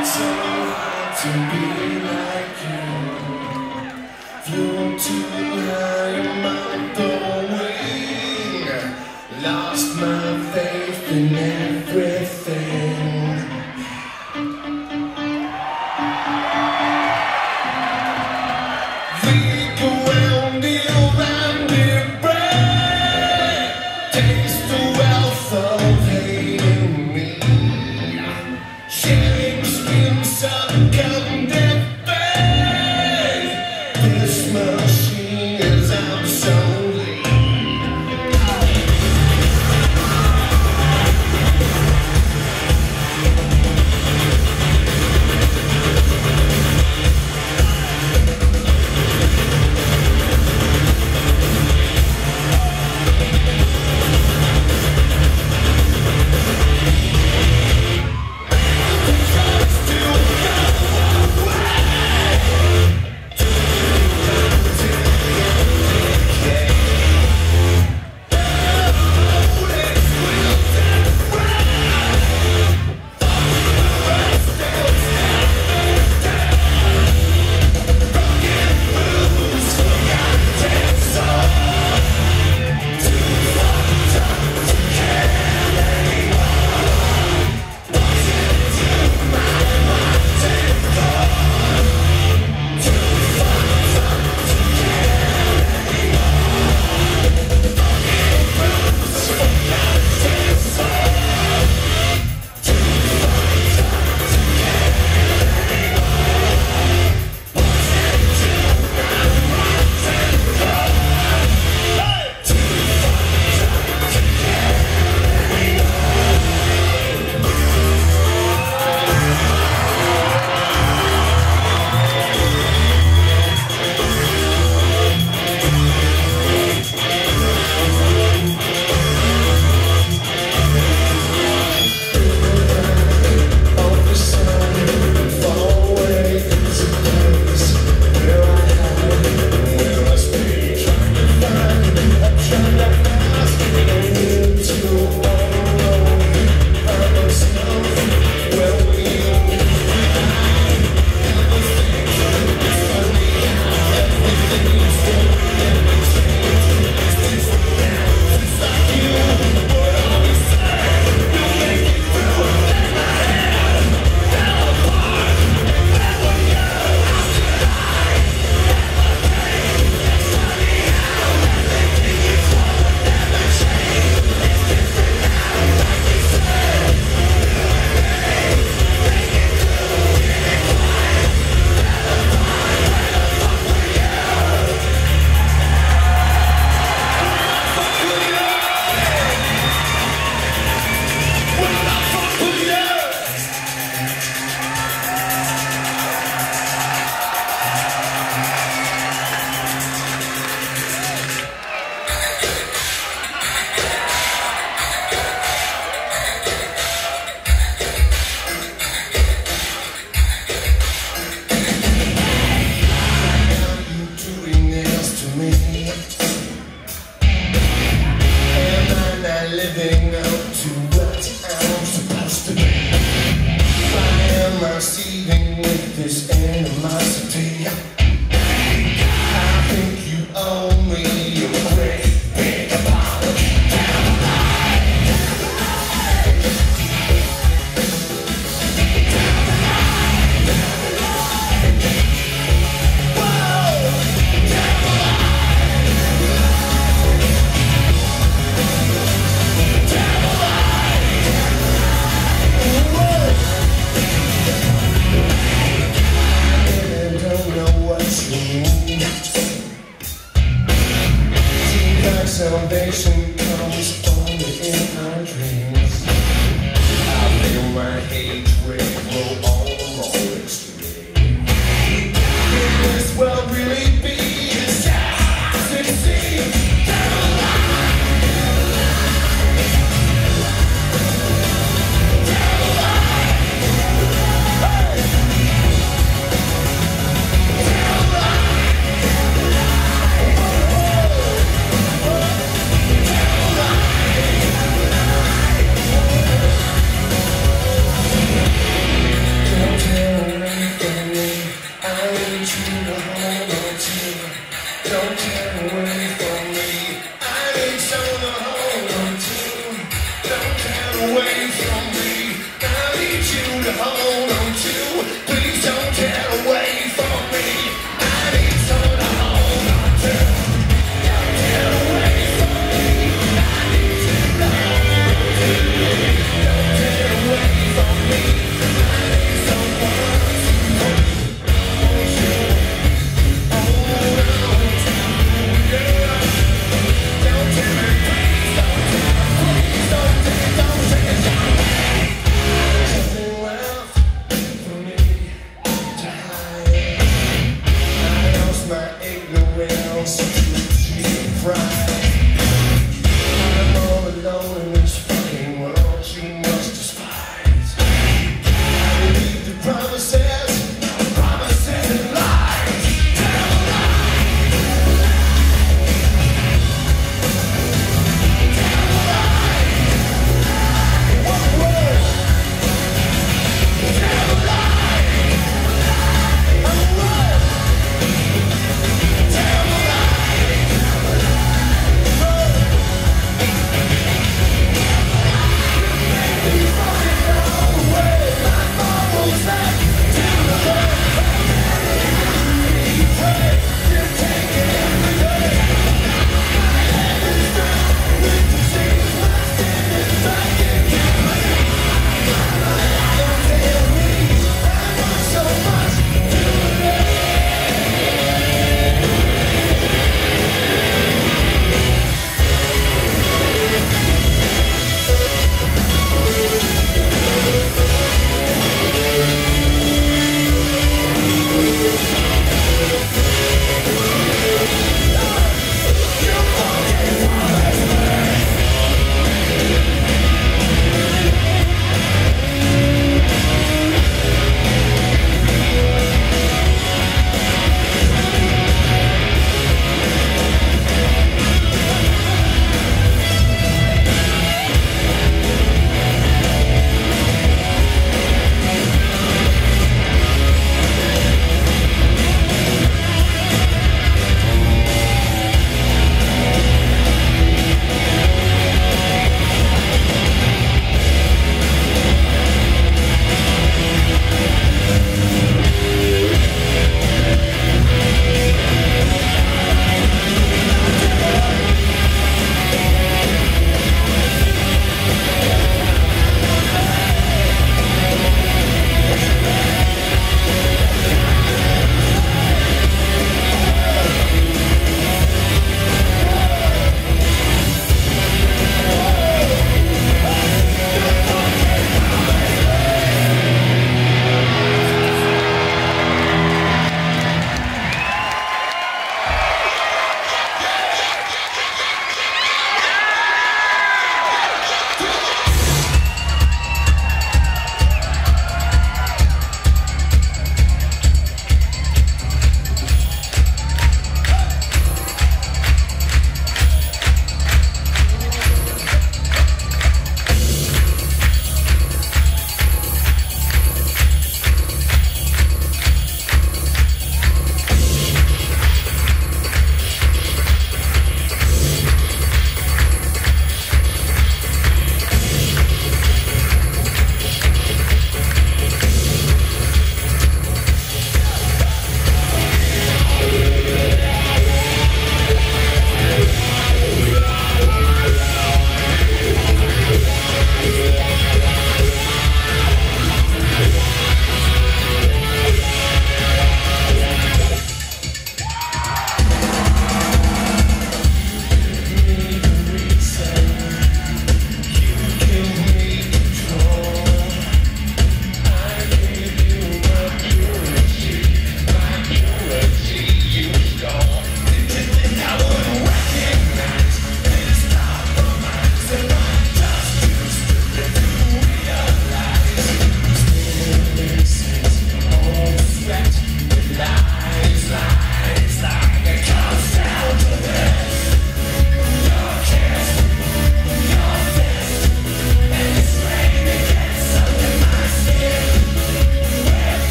so hard to be like you. Flew too high, I'm out the wing. Lost my faith in everything. We go round and round and break. Taste the wealth of hating me. Sharing skins of condemned faith. This machine is obsolete. away from me. I need you to hold on to. Please don't tear away from me. I need someone to hold on to. Don't tear away from me. I need you to hold on to. Don't tear away from me. I need someone to hold on to. Hold on to. Yeah. Don't tear me, please don't tear. Please don't tear. Don't take a shot away. Nothing left for me.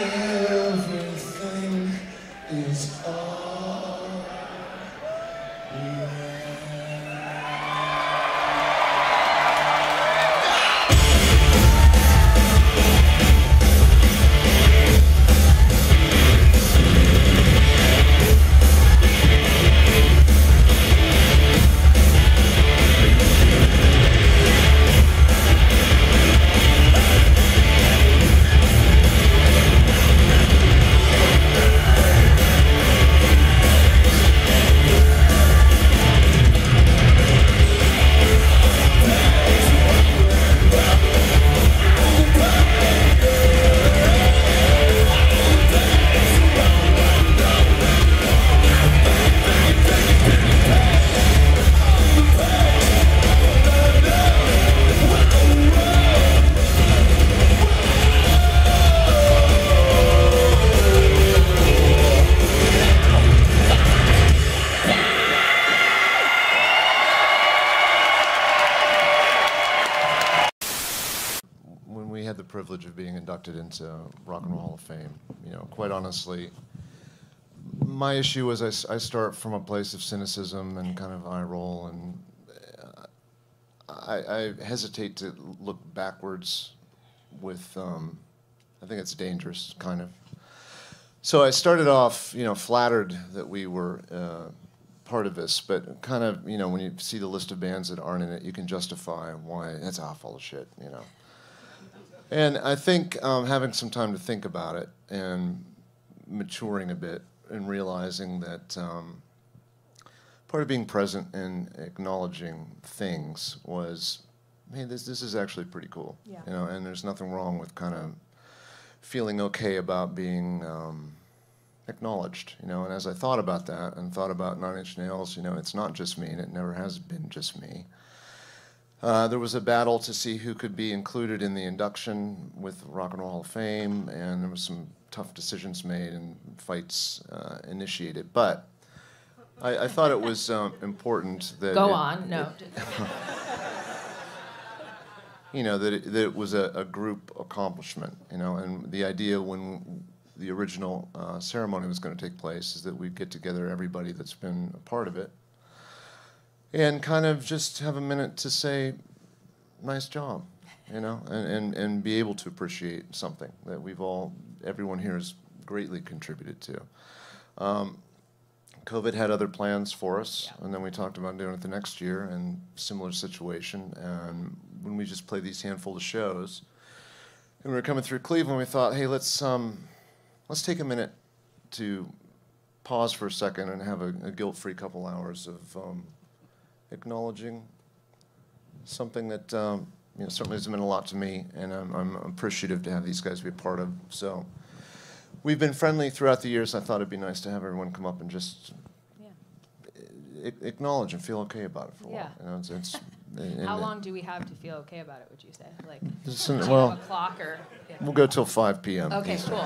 everything is all right. Had the privilege of being inducted into Rock and Roll Hall of Fame. You know, quite honestly, my issue was I start from a place of cynicism and kind of eye roll, and I hesitate to look backwards with, I think it's dangerous, kind of. So I started off, you know, flattered that we were part of this, but kind of, you know, when you see the list of bands that aren't in it, you can justify why that's all full of shit, you know. And I think having some time to think about it and maturing a bit and realizing that part of being present and acknowledging things was, hey, this is actually pretty cool. Yeah. You know, and there's nothing wrong with kind of feeling okay about being acknowledged, you know. And as I thought about that and thought about Nine Inch Nails, you know, it's not just me, and it never has been just me. There was a battle to see who could be included in the induction with Rock and Roll Hall of Fame, and there was some tough decisions made and fights initiated. But I thought it was important that you know, that it was a group accomplishment, you know, and the idea when the original ceremony was going to take place is that we'd get together everybody that's been a part of it and kind of just have a minute to say, nice job, you know, and be able to appreciate something that everyone here has greatly contributed to. COVID had other plans for us, yeah. And then we talked about doing it the next year, and similar situation. And when we just played these handful of shows, and we were coming through Cleveland, we thought, hey, let's take a minute to pause for a second and have a guilt-free couple hours of acknowledging something that you know, certainly has meant a lot to me, and I'm appreciative to have these guys be a part of. So we've been friendly throughout the years. I thought it'd be nice to have everyone come up and just acknowledge and feel okay about it for a while. You know, how long do we have to feel okay about it, would you say? Like, well, a clock or? Yeah. We'll go till 5 p.m. Okay, cool.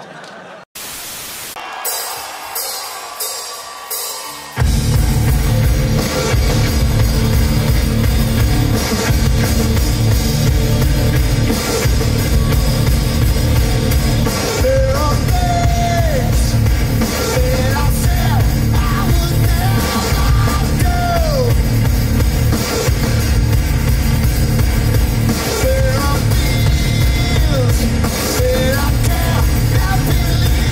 There are things that I can't believe.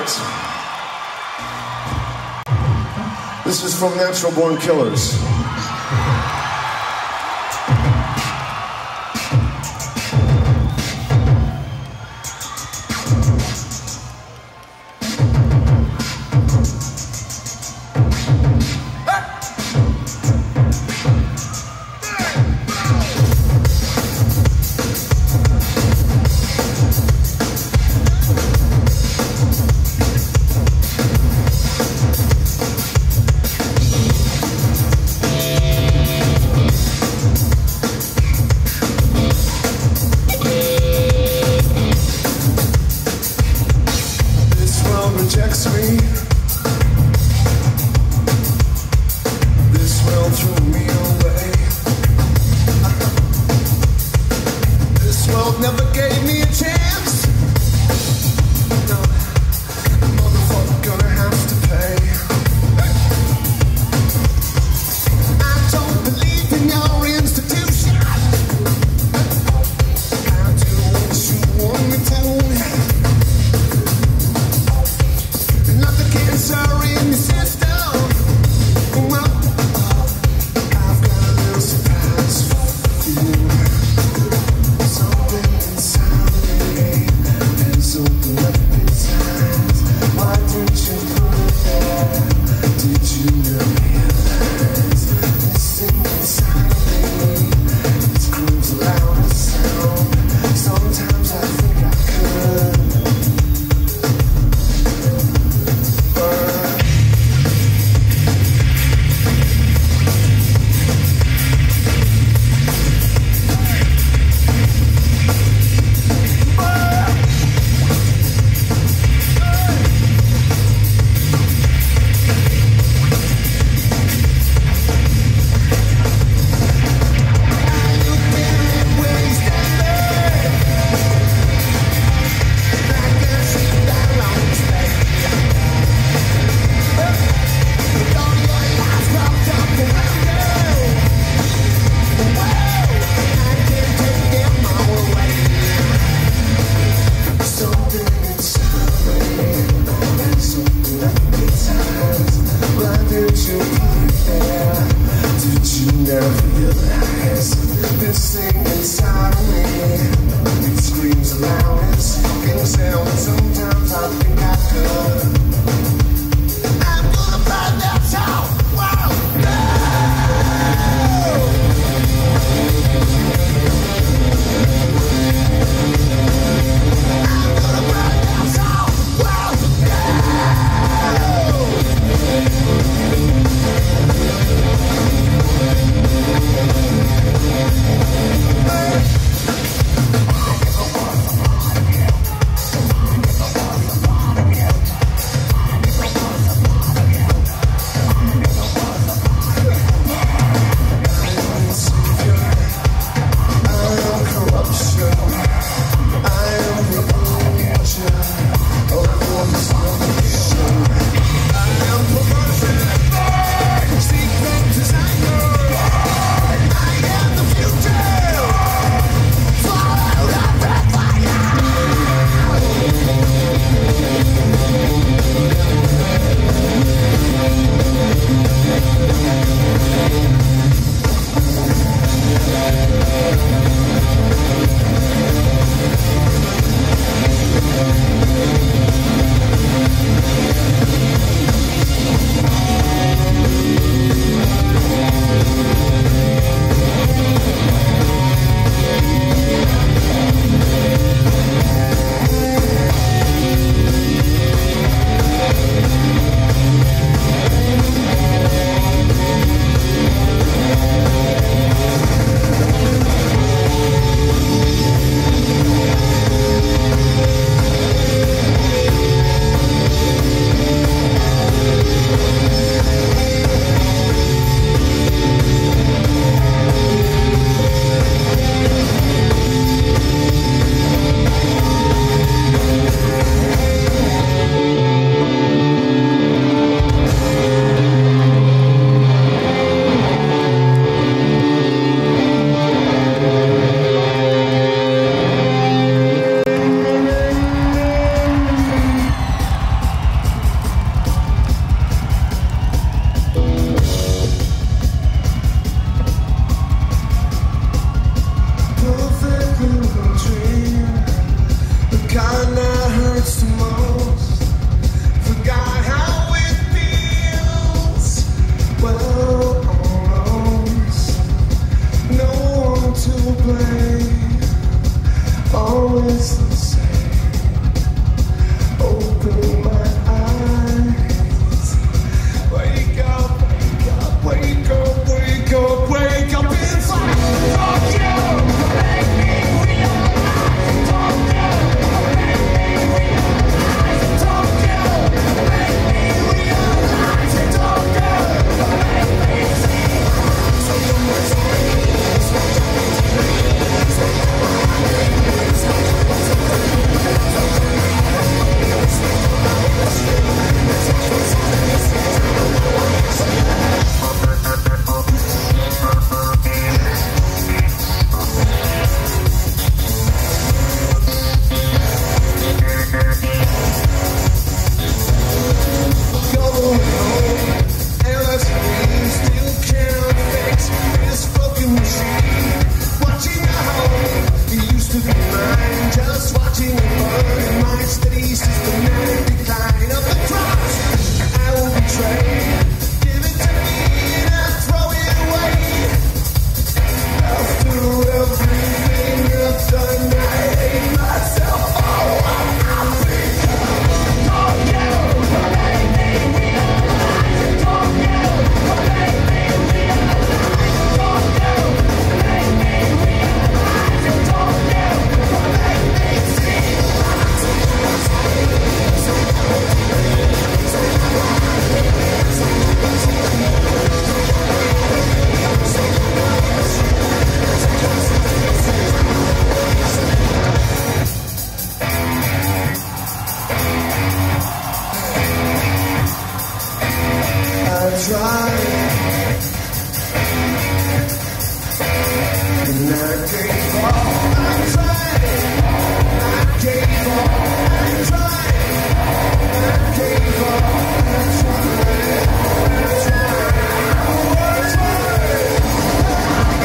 Thanks. This is from Natural Born Killers. Rejects me. This world threw me away. This world never gave me a chance. No, motherfucker gonna have to pay. I don't believe in your institution. I do what you want me to. Cancer in the system. Well, I've got a little surprise for you. Something inside me has opened up its eyes. Why didn't you put it there? Did you not realize this thing inside me? It screams a louder sound. Sometimes I think I could. This thing inside me, it screams loud as fucking sound. Sometimes I think I could. I'm gonna burn that town. Whoa, I'm gonna burn that town. Whoa, No one to blame. Always the same. Open my eyes. Wake up, wake up, wake up, wake up, wake up inside. Fuck you, make me realize. Fuck you, make me realize. Fuck you, make me realize. Fuck you, make me see. So much just watching it burn. My steady systematic decline of the cross. I will betray. Give it to me and I'll throw it away. After everything I've done, I hate myself. Oh, I've become. Don't you make me realize. Don't you make me realize. Don't you make me realize. Don't you make me see. I tried, and I gave up. I tried, I gave up. I tried, I gave up. I tried, I tried.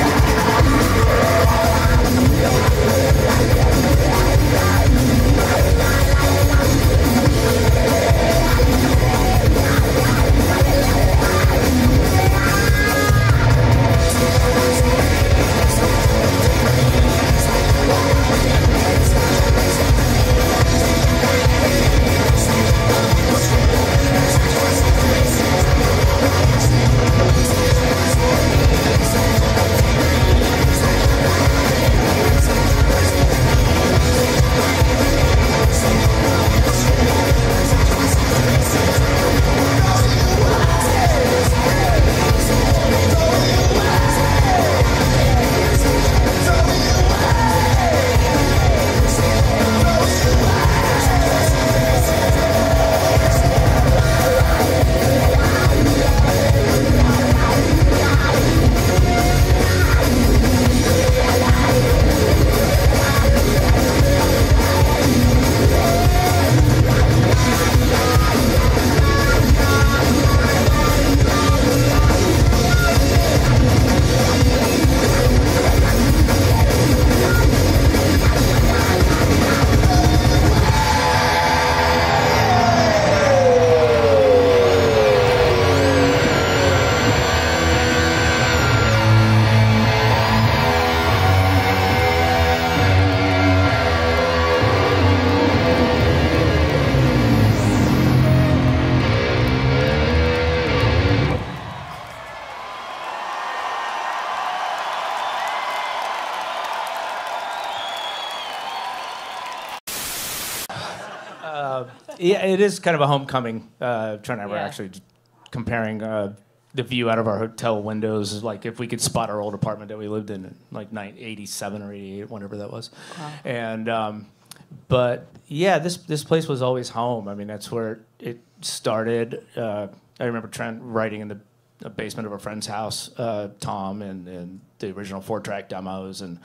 Yeah, it is kind of a homecoming. Trying to Yeah. actually comparing the view out of our hotel windows, like if we could spot our old apartment that we lived in like 87 or 88, whatever that was. Wow. And but yeah, this place was always home. I mean, that's where it started. I remember Trent writing in the basement of a friend's house, Tom, and the original 4-track demos, and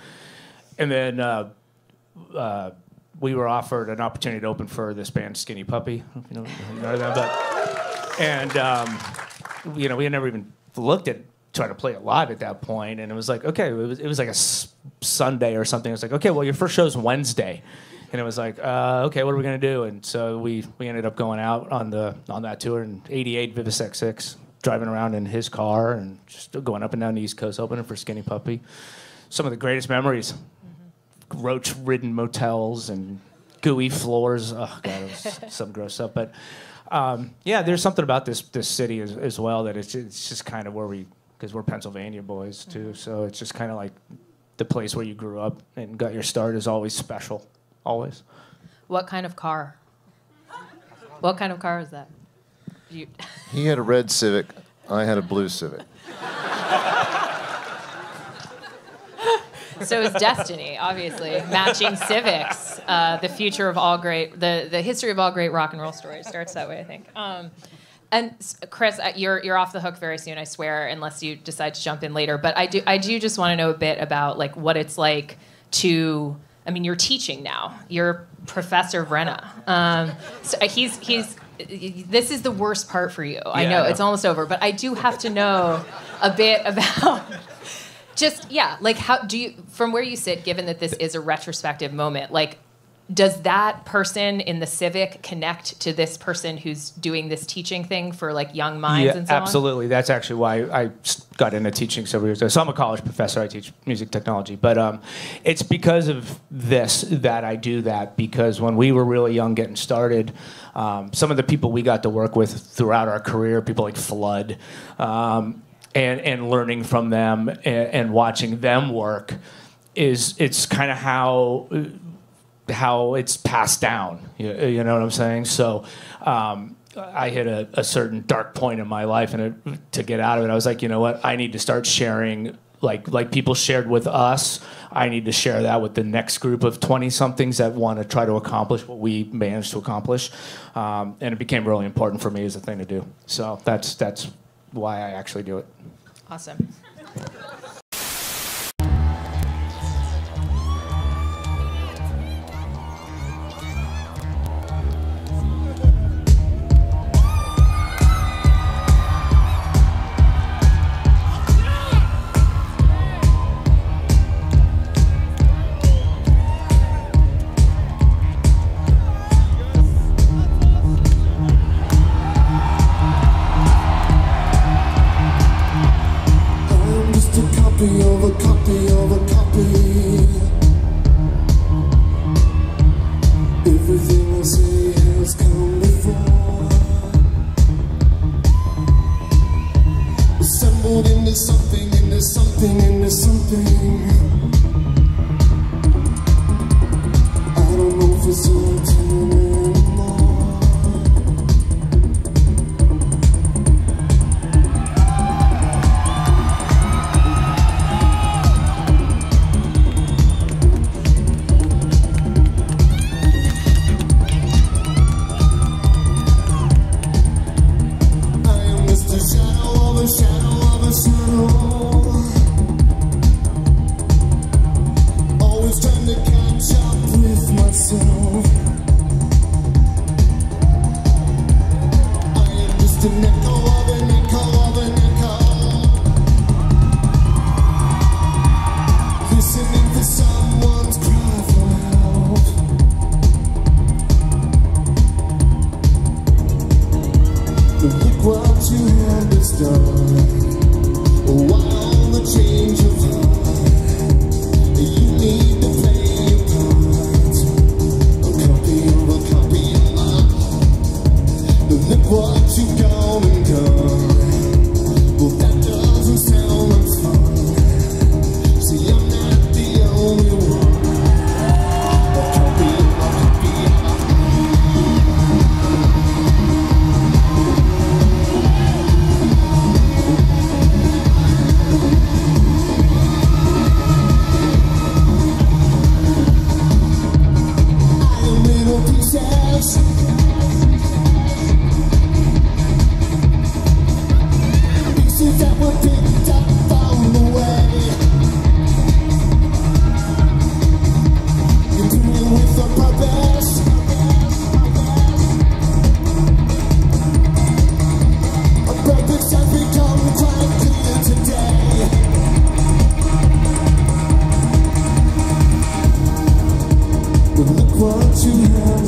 then we were offered an opportunity to open for this band Skinny Puppy. I don't know if you know them, we had never even looked at trying to play it live at that point, and it was like, okay, it was like a Sunday or something. It was like, okay, well, your first show's Wednesday, and it was like, okay, what are we gonna do? And so we ended up going out on that tour in '88, Vivisex 6. driving around in his car and just going up and down the East Coast opening for Skinny Puppy. Some of the greatest memories. Roach-ridden motels and gooey floors. Oh, God, it was some gross stuff. But, yeah, there's something about this city as well that it's just kind of where because we're Pennsylvania boys, too. So it's just kind of like the place where you grew up and got your start is always special. Always. What kind of car? What kind of car is that? He had a red Civic. I had a blue Civic. So it's destiny, obviously. Matching Civics. The future of all great, the history of all great rock and roll stories starts that way, I think. And Chris, you're off the hook very soon, I swear, unless you decide to jump in later. But I do just want to know a bit about like what it's like to. I mean, you're teaching now. You're Professor Vrenna. So this is the worst part for you. I know it's almost over, but I do have to know a bit about. Just, yeah, like how do you, from where you sit, given that this is a retrospective moment, like, does that person in the Civic connect to this person who's doing this teaching thing for, like, young minds and so on? Absolutely. That's actually why I got into teaching several years ago. So I'm a college professor. I teach music technology. But it's because of this that I do that, because when we were really young getting started, some of the people we got to work with throughout our career, people like Flood, and learning from them and watching them work it's kind of how it's passed down. You know what I'm saying? So I hit a certain dark point in my life, and to get out of it, I was like, you know what? I need to start sharing like people shared with us. I need to share that with the next group of 20-somethings that want to try to accomplish what we managed to accomplish. And it became really important for me as a thing to do. So that's why I actually do it. Awesome.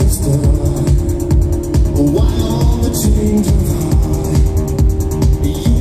Why all the change of heart?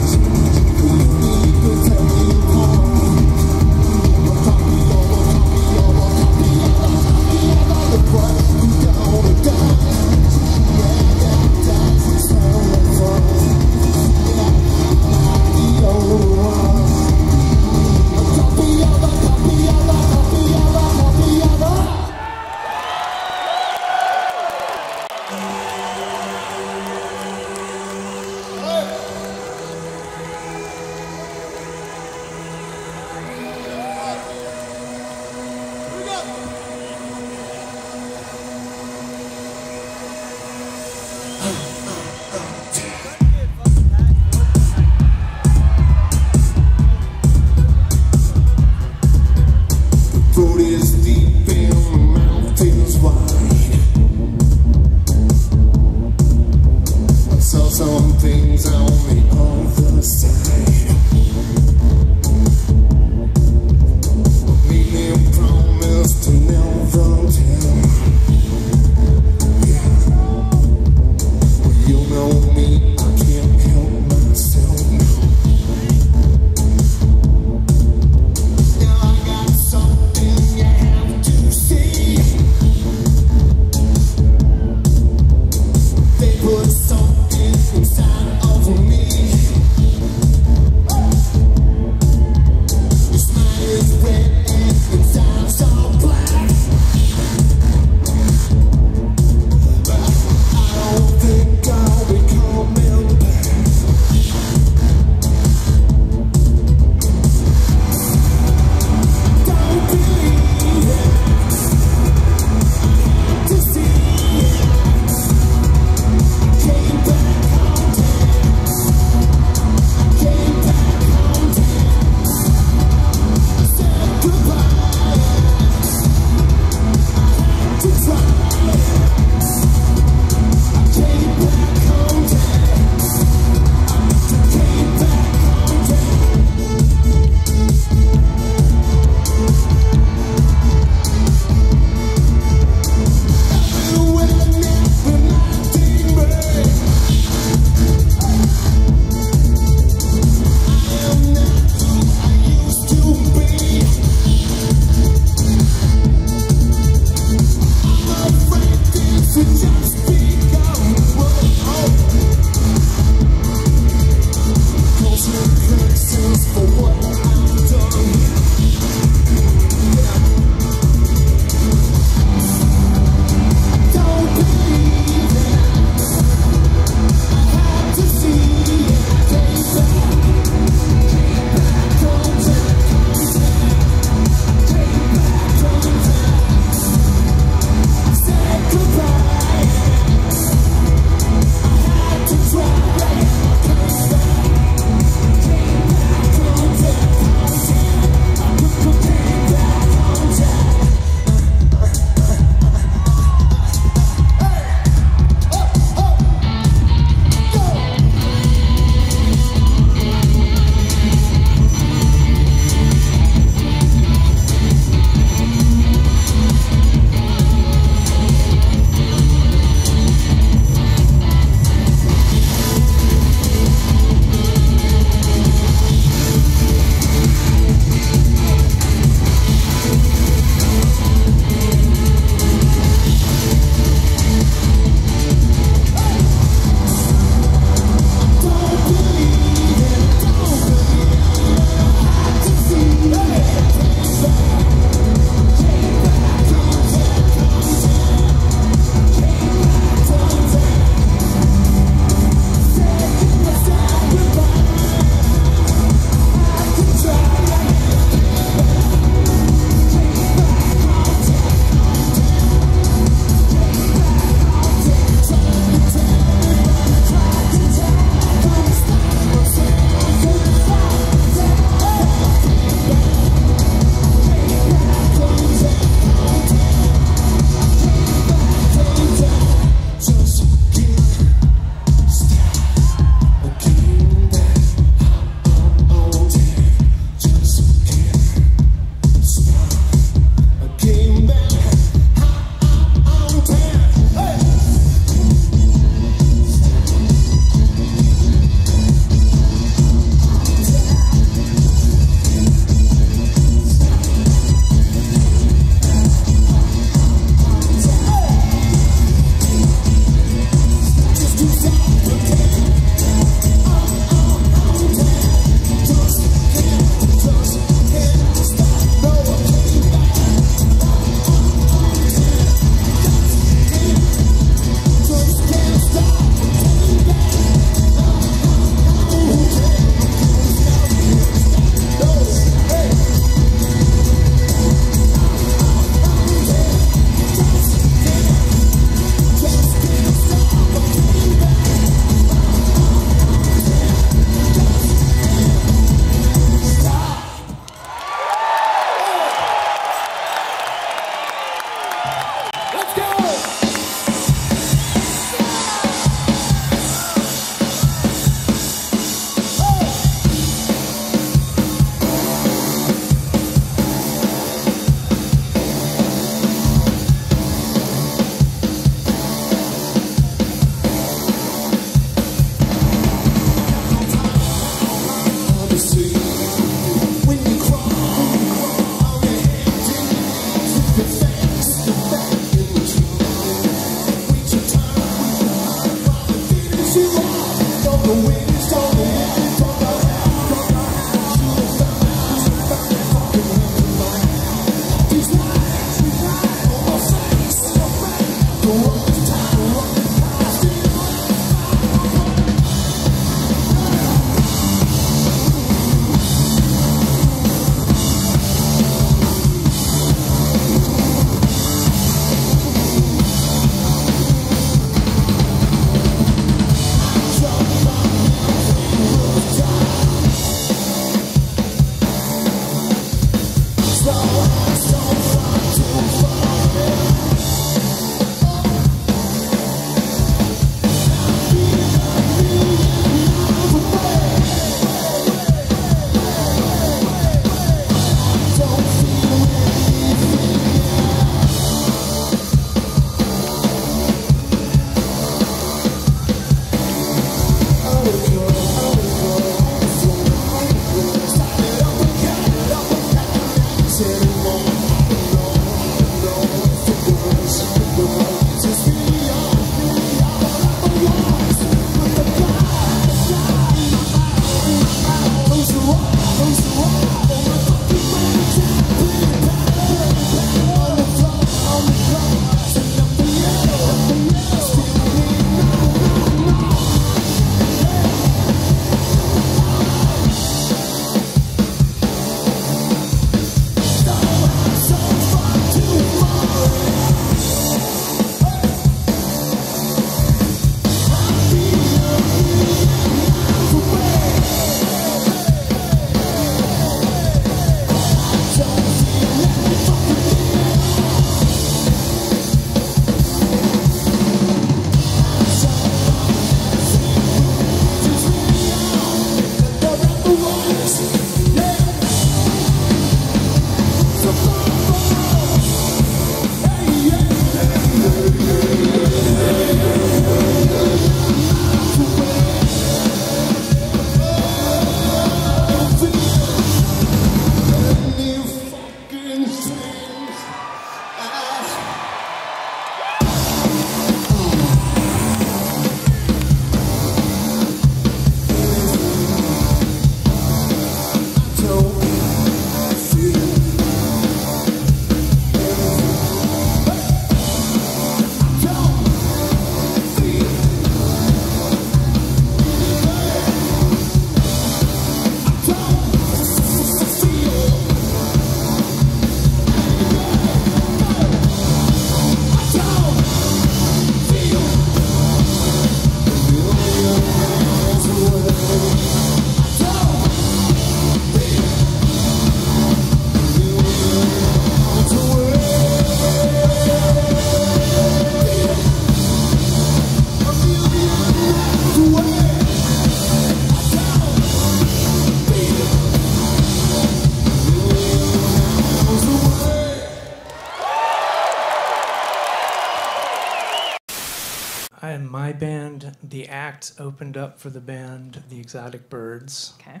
in my band, the act opened up for the band The Exotic Birds. Okay.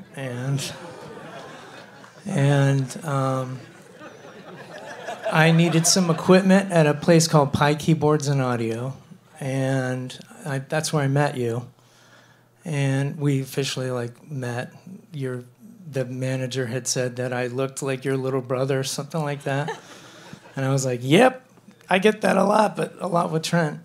And I needed some equipment at a place called Pi Keyboards and Audio, and that's where I met you. And we officially met. The manager had said that I looked like your little brother or something like that. And I was like, yep, I get that a lot, but a lot with Trent.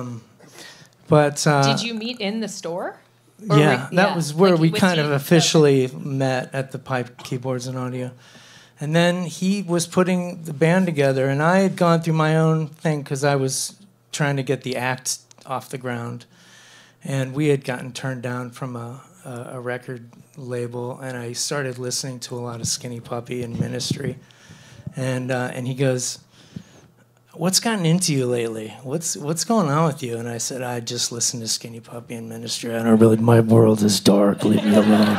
Did you meet in the store? Yeah, that was where we kind of officially met, at the Pipe Keyboards and Audio. And then he was putting the band together, and I had gone through my own thing because I was trying to get the act off the ground. And we had gotten turned down from a record label, and I started listening to a lot of Skinny Puppy and Ministry. And he goes, "What's gotten into you lately? What's going on with you?" And I said, "I just listen to Skinny Puppy and Ministry. I don't really, my world is dark. Leave me alone."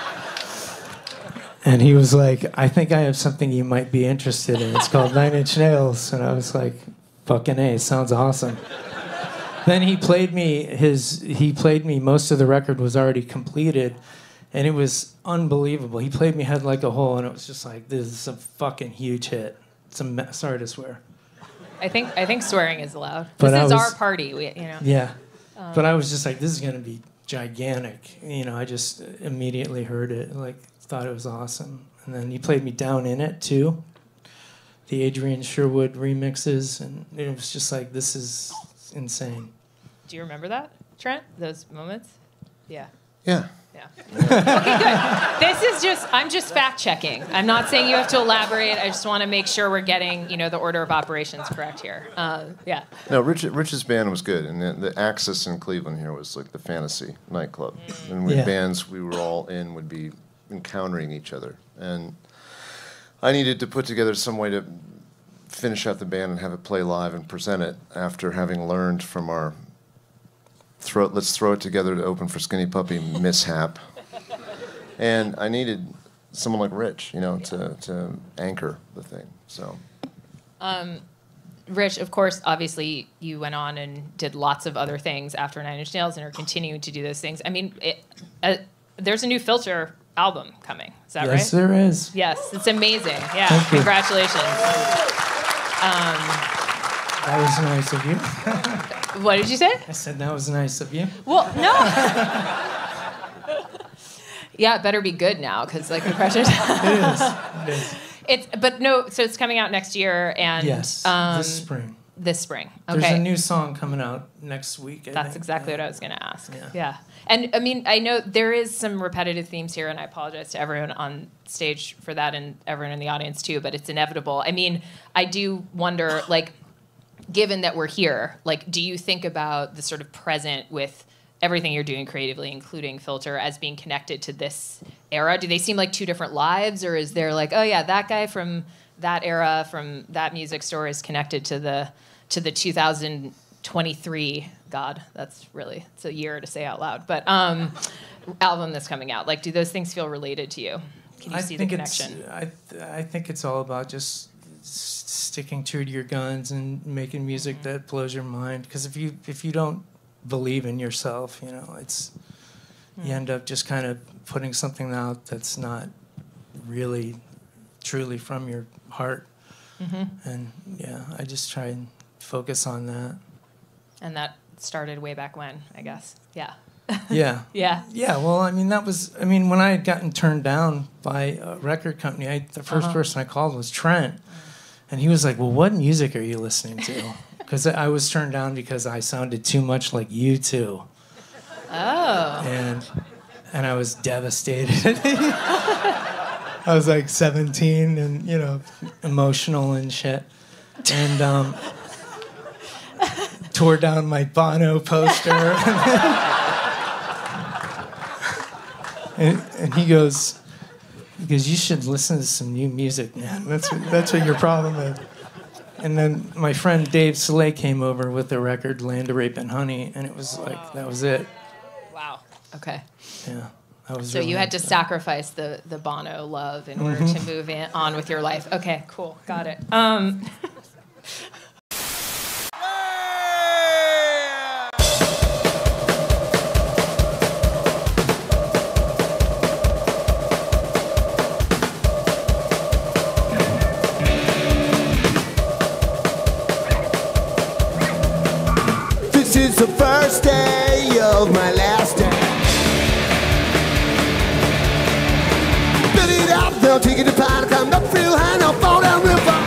And he was like, "I think I have something you might be interested in. It's called Nine Inch Nails." And I was like, "Fucking A, sounds awesome." Then he played me most of the record was already completed, and it was unbelievable. He played me Head Like a Hole, and it was just like, this is a fucking huge hit. Sorry to swear. I think swearing is allowed. But This is our party, Yeah. But I was just like, this is going to be gigantic. I just immediately heard it, thought it was awesome. And then he played me Down in It, too. The Adrian Sherwood remixes, and it was just like, this is insane. Do you remember that, Trent? Those moments? Yeah. Yeah. Yeah. Okay, good. I'm just fact checking. I'm not saying you have to elaborate. I just want to make sure we're getting, the order of operations correct here. Yeah. No, Rich's band was good, and the Axis in Cleveland here was like the fantasy nightclub. And with bands we were all in would be encountering each other. And I needed to put together some way to finish out the band and have it play live and present it after having learned from our let's throw it together to open for Skinny Puppy mishap. And I needed someone like Rich, to anchor the thing. So, Rich, of course, obviously you went on and did lots of other things after Nine Inch Nails and are continuing to do those things. I mean, there's a new Filter album coming. Is that right? Yes, there is. Yes, it's amazing. Yeah, Thank you. Congratulations. That was nice of you. What did you say? I said that was nice of you. Well, no. Yeah, it better be good now, because the pressure's... It is. So it's coming out next year, and... Yes, this spring. This spring, okay. There's a new song coming out next week, That's think. exactly what I was going to ask. Yeah. Yeah. And, I mean, I know there is some repetitive themes here, and I apologize to everyone on stage for that and everyone in the audience, too, but it's inevitable. I mean, I do wonder, given that we're here, do you think about the sort of present with everything you're doing creatively, including Filter, as being connected to this era? Do they seem like two different lives, or is there oh yeah, that guy from that era, from that music store is connected to the 2023, God, it's a year to say out loud, but album that's coming out? Do those things feel related to you? Can you see the connection? I think it's all about just sticking true to your guns and making music that blows your mind. Because if you don't believe in yourself, you end up just kind of putting something out that's not really truly from your heart. Mm-hmm. And I just try and focus on that. And that started way back when, I guess. Yeah. Yeah. Yeah. Yeah, well, when I had gotten turned down by a record company, the first person I called was Trent. And he was like, "Well, what music are you listening to?" Because I was turned down because I sounded too much like U2. Oh. And I was devastated. I was 17 and, emotional and shit. And tore down my Bono poster. and he goes, "You should listen to some new music, man. That's what your problem is." And then my friend Dave Soleil came over with the record Land of Rape and Honey, and it was that was it. Wow. Okay. Yeah. So you had to sacrifice the Bono love in order to move on with your life. Okay, cool. Got it. the first day of my last day. Build it up, now take it apart, climb up real high, now fall down real far.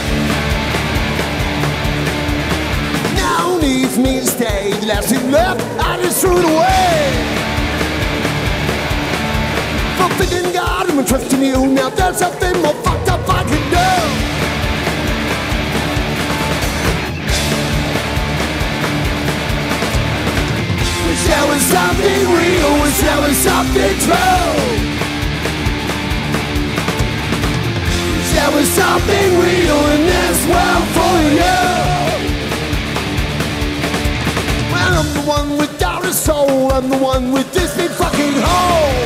Now needs me to stay, the last thing left, I just threw it away. For faith in God, I'm trusting you, now there's something more fucked up I can do. Wish there was something real, wish there was something true. Wish there was something real in this world for you. Well, I'm the one without a soul, I'm the one with this big fucking hole.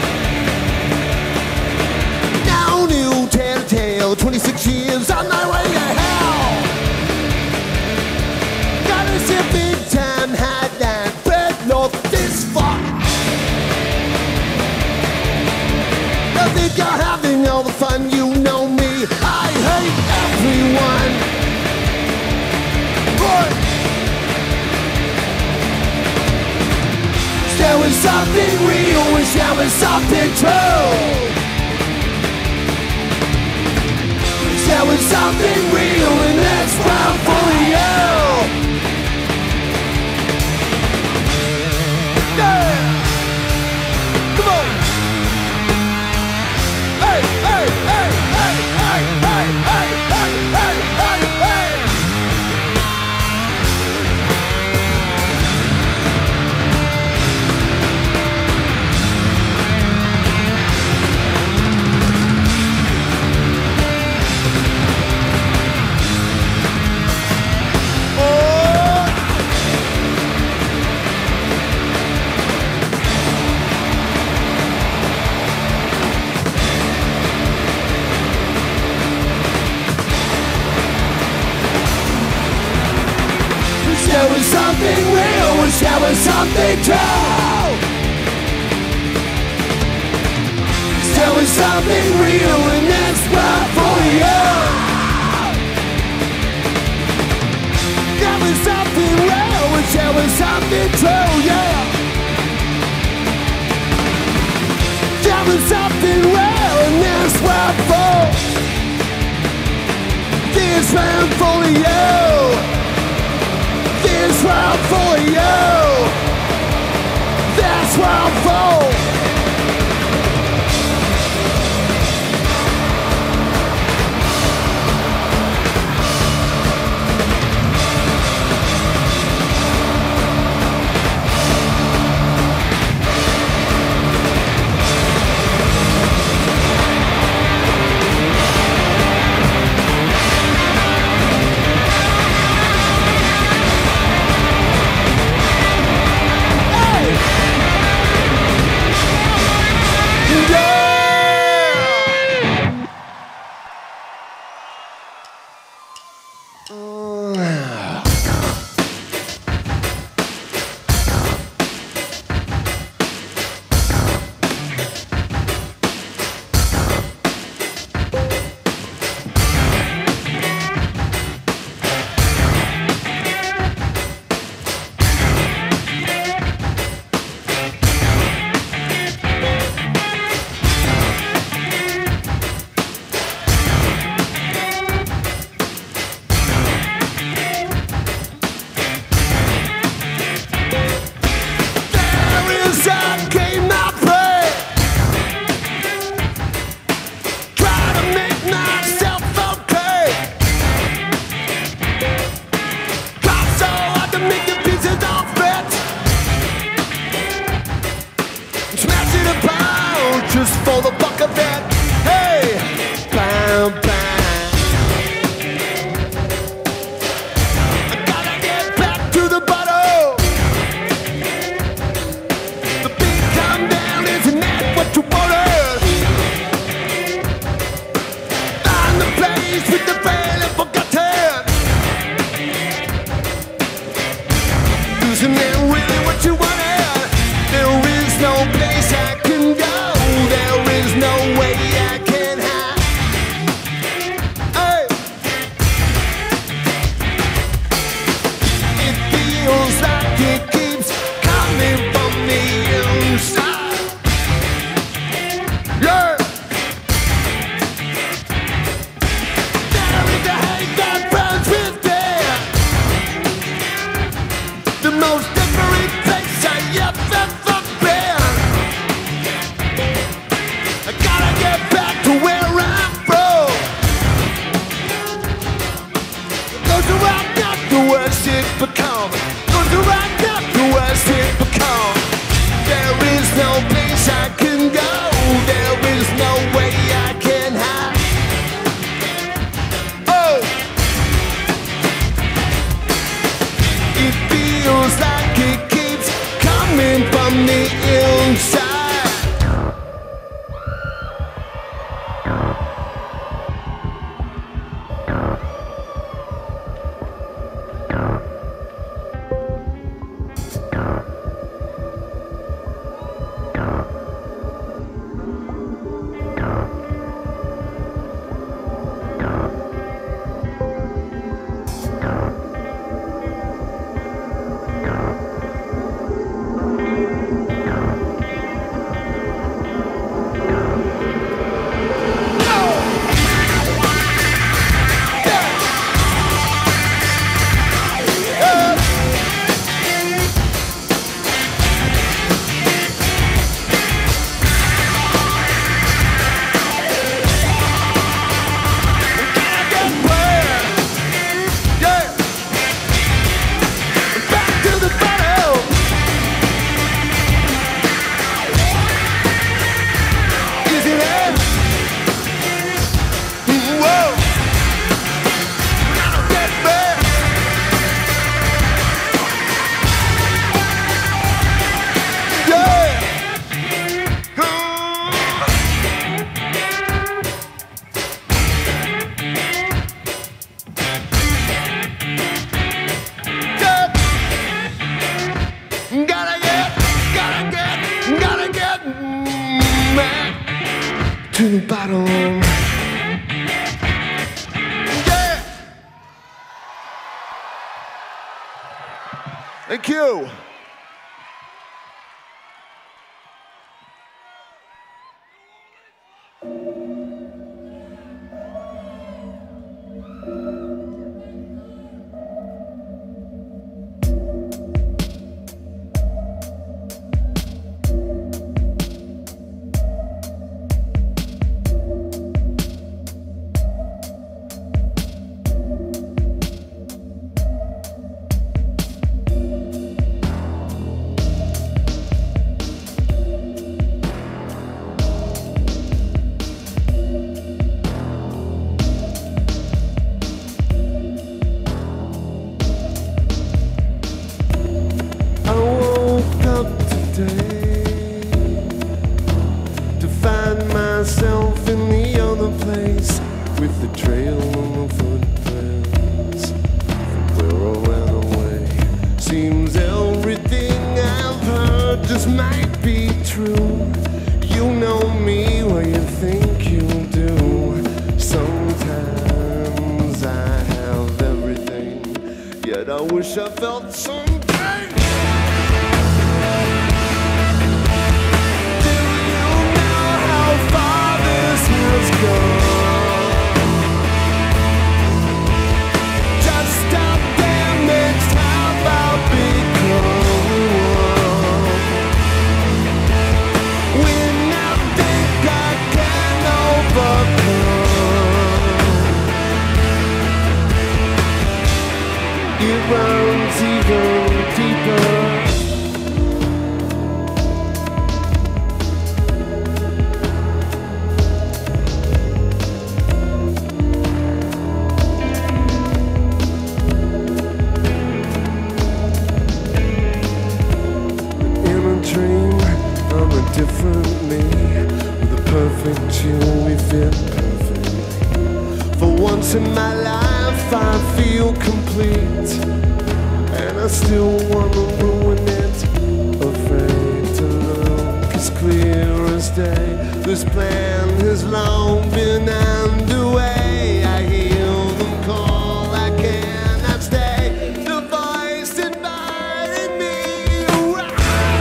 Now new telltale, 26 years on my way to hell. Gotta see a big time high line. North this far. I think you're having all the fun, you know me. I hate everyone. Boy. Wish there was something real, wish there was something true. Wish there was something real in this world for you. Yeah! Come on! Hey, hey, hey, hey, hey, hey, hey, hey, hey, hey, hey! There was something real, wish there was something true. Wish there was something real in this world for you. There was something real, wish there was something true, yeah. There was something real in this world for this world for you. This world for you. This world for just for the buck of that. Hey, bam, bam. I gotta get back to the bottom. The beat come down, isn't that what you wanted? Find the place with the veil and forgotten. Isn't that really what you wanted? There is no place I can go. There is no way I can hide. Hey. It feels like Thank you. I felt some pain. Do you know how far this has gone? Just how damaged have I become? When I think I can overcome, it runs even deeper. In a dream, I'm a different me. With a perfect you, we fit perfectly. For once in my life, I feel complete. And I still wanna ruin it. Afraid to look as clear as day. This plan has long been underway. I hear them call, I cannot stay. The voice invited me right.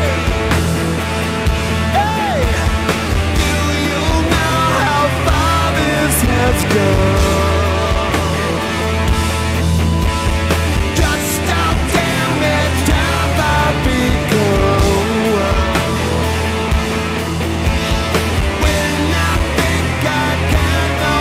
Hey, do you know how far this has gone? When I think I can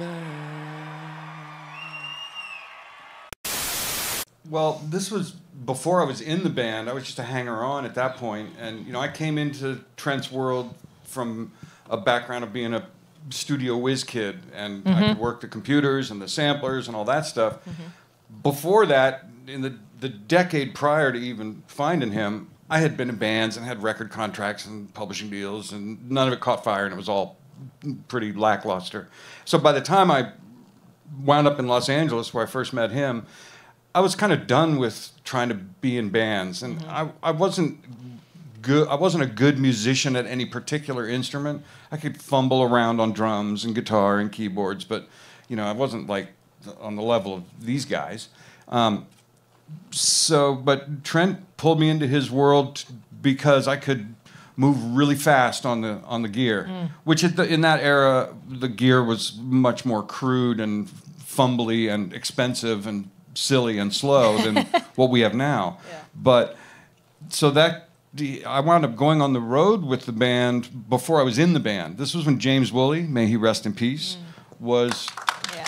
Well, this was before I was in the band. I was just a hanger-on at that point. And, you know, I came into Trent's world from a background of being a studio whiz kid. And I could work the computers and the samplers and all that stuff. Before that, in the decade prior to even finding him, I had been in bands and had record contracts and publishing deals, and none of it caught fire, and it was all pretty lackluster. So by the time I wound up in Los Angeles, where I first met him, I was kind of done with trying to be in bands, and I wasn't good. I wasn't a good musician at any particular instrument. I could fumble around on drums and guitar and keyboards, but you know, I wasn't like on the level of these guys. But Trent pulled me into his world because I could move really fast on the gear, which in that era the gear was much more crude and fumbly and expensive and silly and slow than what we have now. Yeah. But so I wound up going on the road with the band before I was in the band. This was when James Woolley, may he rest in peace, was. Yeah.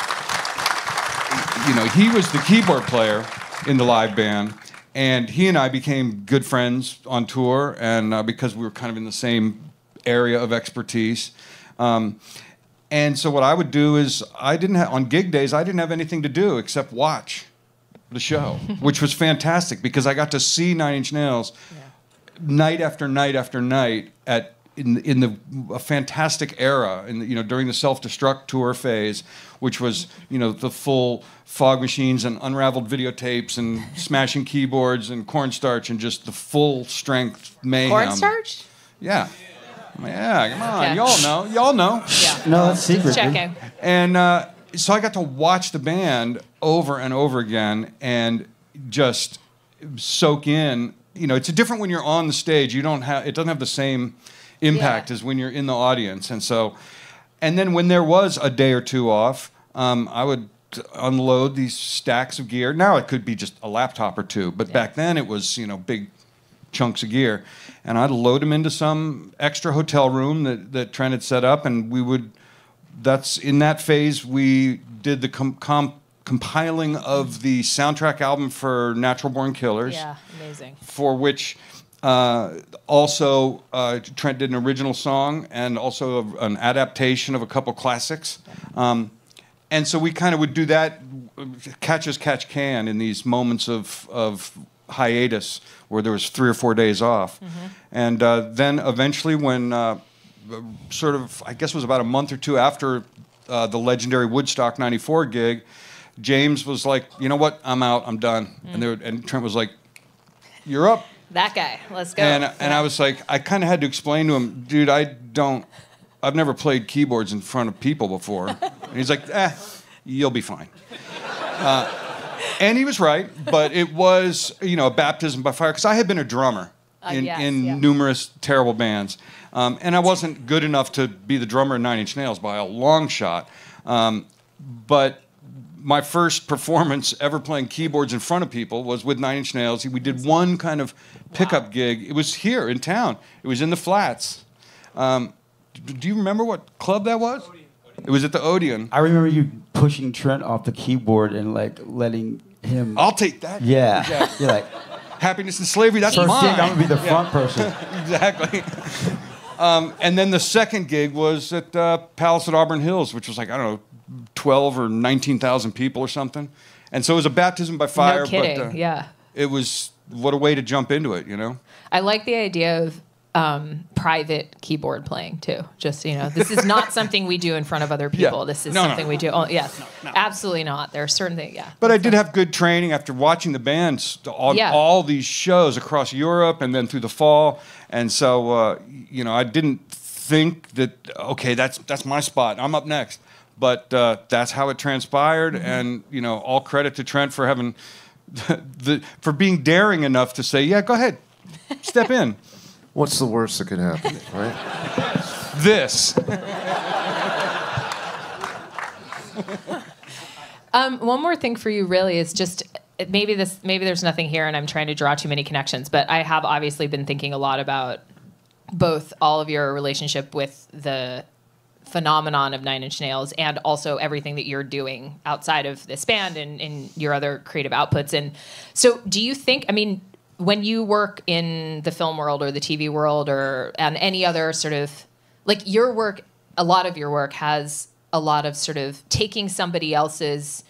You know, he was the keyboard player in the live band, and he and I became good friends on tour, and because we were kind of in the same area of expertise. And so what I would do is on gig days, I didn't have anything to do except watch the show, which was fantastic because I got to see Nine Inch Nails night after night after night in a fantastic era, during the Self-Destruct tour phase, which was the full Fog Machines and unraveled videotapes and smashing keyboards and cornstarch and just the full strength mayhem. Cornstarch? Yeah. Yeah, come on. Okay. Y'all know. Yeah. No, that's secret. Checking. And so I got to watch the band over and over again and just soak in. It's different when you're on the stage. It doesn't have the same impact as when you're in the audience. And then when there was a day or two off, I would unload these stacks of gear. Now it could be just a laptop or two, but back then it was, big chunks of gear. And I'd load them into some extra hotel room that Trent had set up, and in that phase, we did the compiling of the soundtrack album for Natural Born Killers. Yeah, amazing. For which also Trent did an original song and also an adaptation of a couple classics. And so we kind of would do that, catch as catch can, in these moments of hiatus where there was 3 or 4 days off. And then eventually when I guess it was about a month or two after the legendary Woodstock 94 gig, James was like, you know what, I'm out, I'm done. And Trent was like, you're up. That guy, let's go. And I was like, I kind of had to explain to him, dude, I've never played keyboards in front of people before. And he's like, you'll be fine. And he was right, but it was, a baptism by fire, because I had been a drummer in numerous terrible bands. And I wasn't good enough to be the drummer in Nine Inch Nails by a long shot. But my first performance ever playing keyboards in front of people was with Nine Inch Nails. We did one kind of pickup gig. It was here in town. It was in the Flats. Do you remember what club that was? It was at the Odeon. I remember you pushing Trent off the keyboard and letting him. I'll take that. Yeah. You're like, happiness and slavery. That's first mine. gig, I'm gonna be the front person. Exactly. And then the second gig was at Palace at Auburn Hills, which was 12 or 19,000 people or something. And so it was a baptism by fire. No kidding. But it was, what a way to jump into it, I like the idea of private keyboard playing too. Just this is not something we do in front of other people. Yeah. This is something we do. Oh, yes, absolutely not. There are certain things. Yeah. But I did have good training after watching the bands on all these shows across Europe and then through the fall. And so I didn't think that that's my spot. I'm up next. But that's how it transpired. And all credit to Trent for having for being daring enough to say, yeah, go ahead, step in. What's the worst that could happen, right? This. One more thing for you really is just maybe there's nothing here and I'm trying to draw too many connections, but I have obviously been thinking a lot about both all of your relationship with the phenomenon of Nine Inch Nails and also everything that you're doing outside of this band and in your other creative outputs. And so do you think, I mean, when you work in the film world or the TV world or and any other sort of, like your work, a lot of your work has a lot of sort of taking somebody else's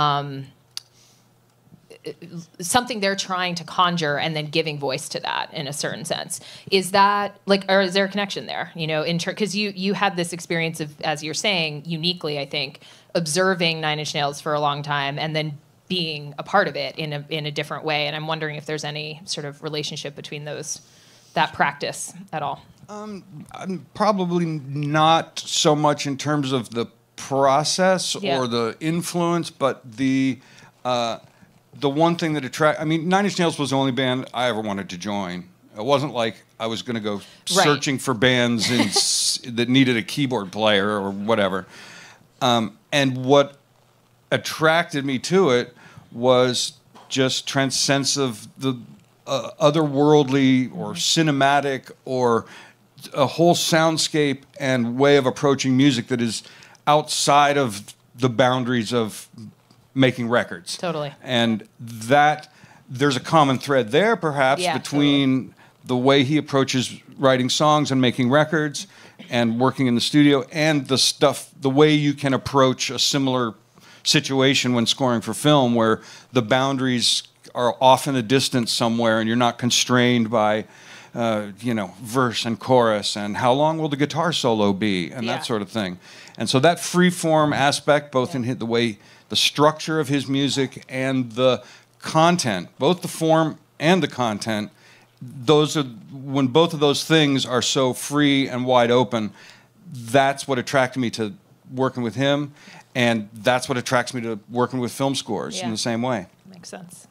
something they're trying to conjure and then giving voice to that in a certain sense. Is that like, or is there a connection there? You know, because you had this experience of, as you're saying, uniquely, I think, observing Nine Inch Nails for a long time and then being a part of it in a different way. And I'm wondering if there's any sort of relationship between that practice at all. I'm probably not so much in terms of the process or the influence, but the one thing that I mean, Nine Inch Nails was the only band I ever wanted to join. It wasn't like I was going to go searching for bands that needed a keyboard player or whatever. And what attracted me to it was just Trent's sense of the otherworldly or cinematic or a whole soundscape and way of approaching music that is outside of the boundaries of making records. Totally. And that there's a common thread there, perhaps, between the way he approaches writing songs and making records and working in the studio and the way you can approach a similar situation when scoring for film, where the boundaries are off in the distance somewhere and you're not constrained by verse and chorus and how long will the guitar solo be and that sort of thing. And so that free-form aspect, both in the structure of his music and the content, both the form and the content, when both of those things are so free and wide open, that's what attracted me to working with him, and that's what attracts me to working with film scores in the same way. Makes sense.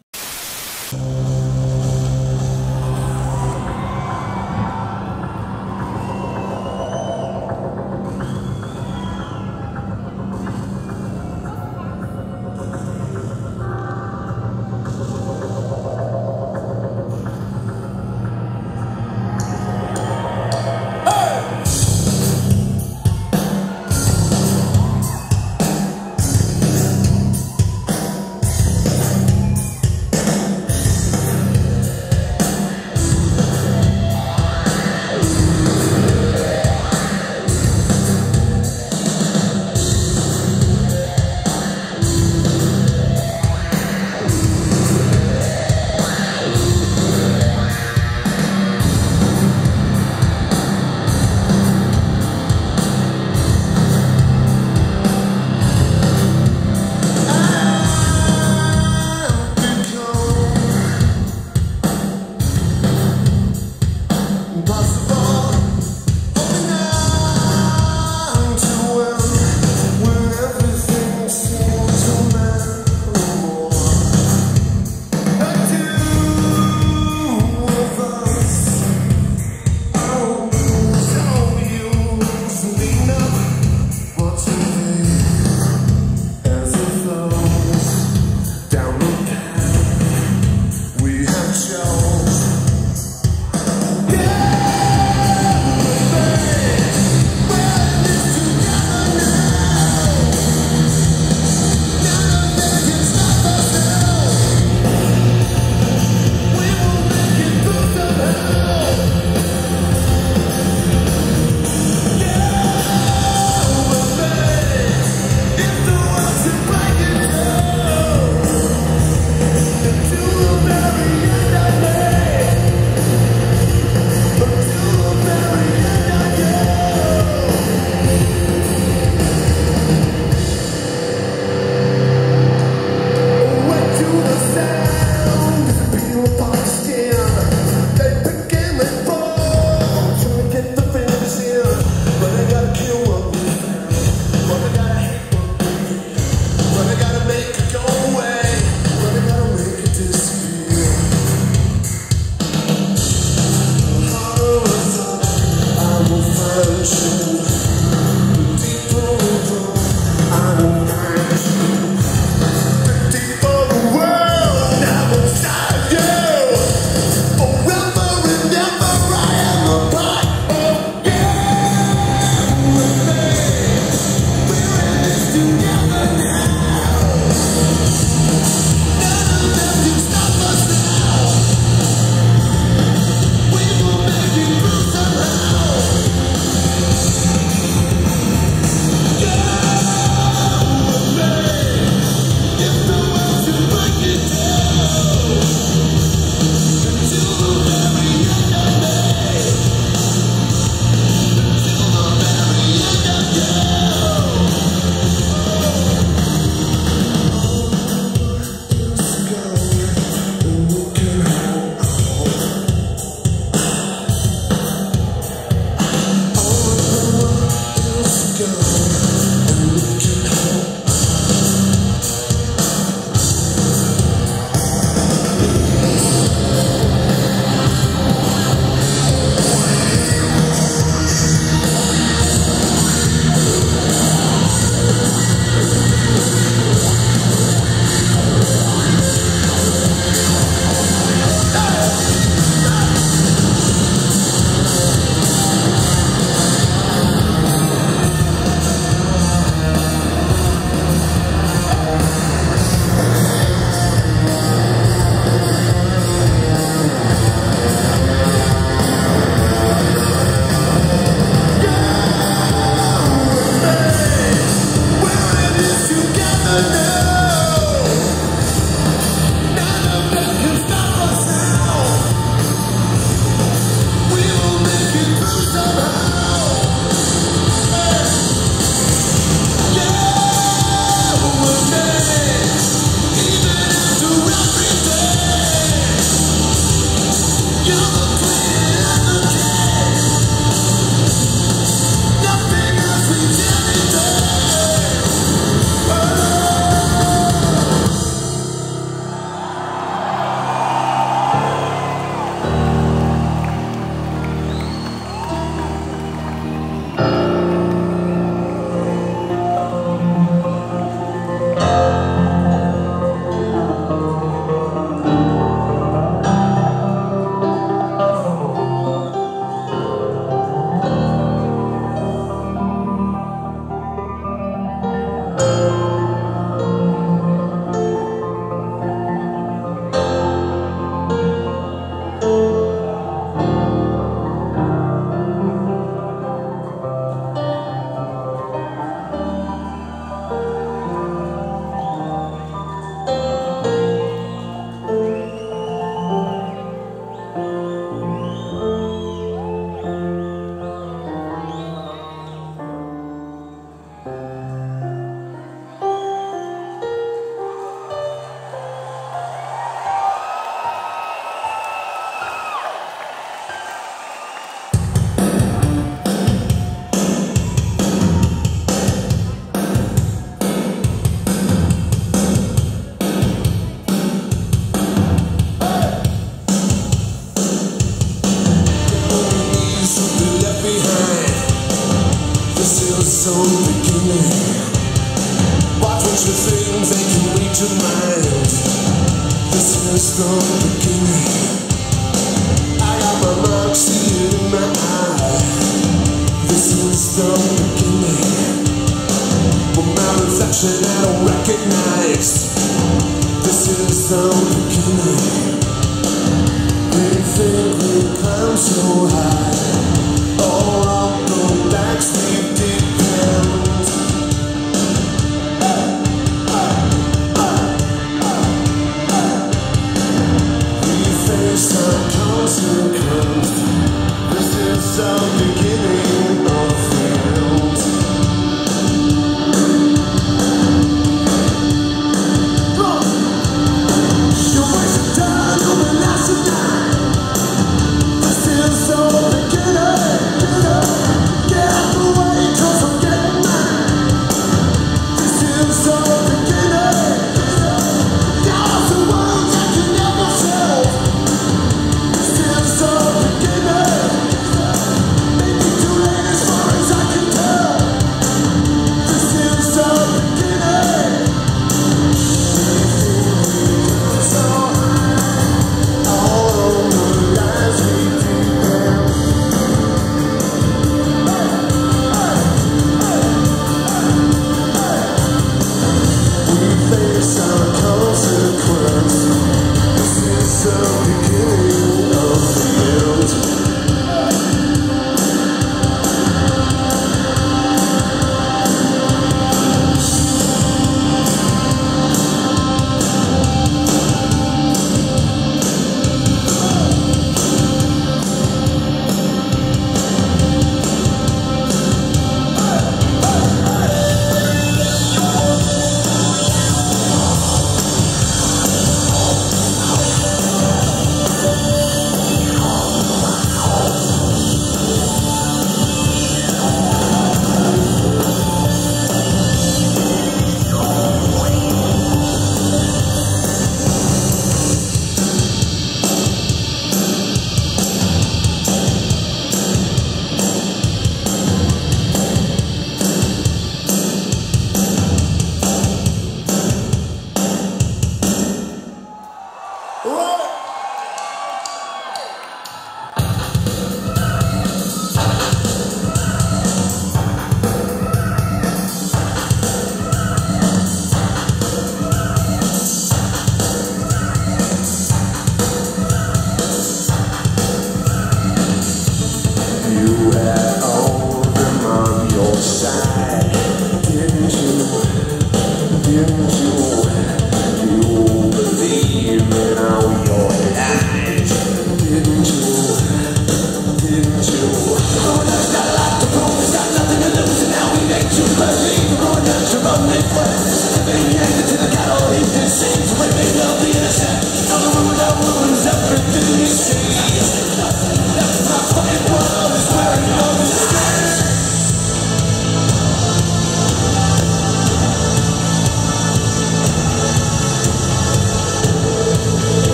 the beginning. I got my moxie in my eye. This is the beginning. But my reflection I don't recognize. This is the beginning. We think we climb so high. All of the backs we depend. Some consequence. This is the beginning of the end. You wasted time, you've been lasting time. This is the beginning. Get out the way, 'cause I'm getting mine. This is the beginning. Now it's the world that you never felt.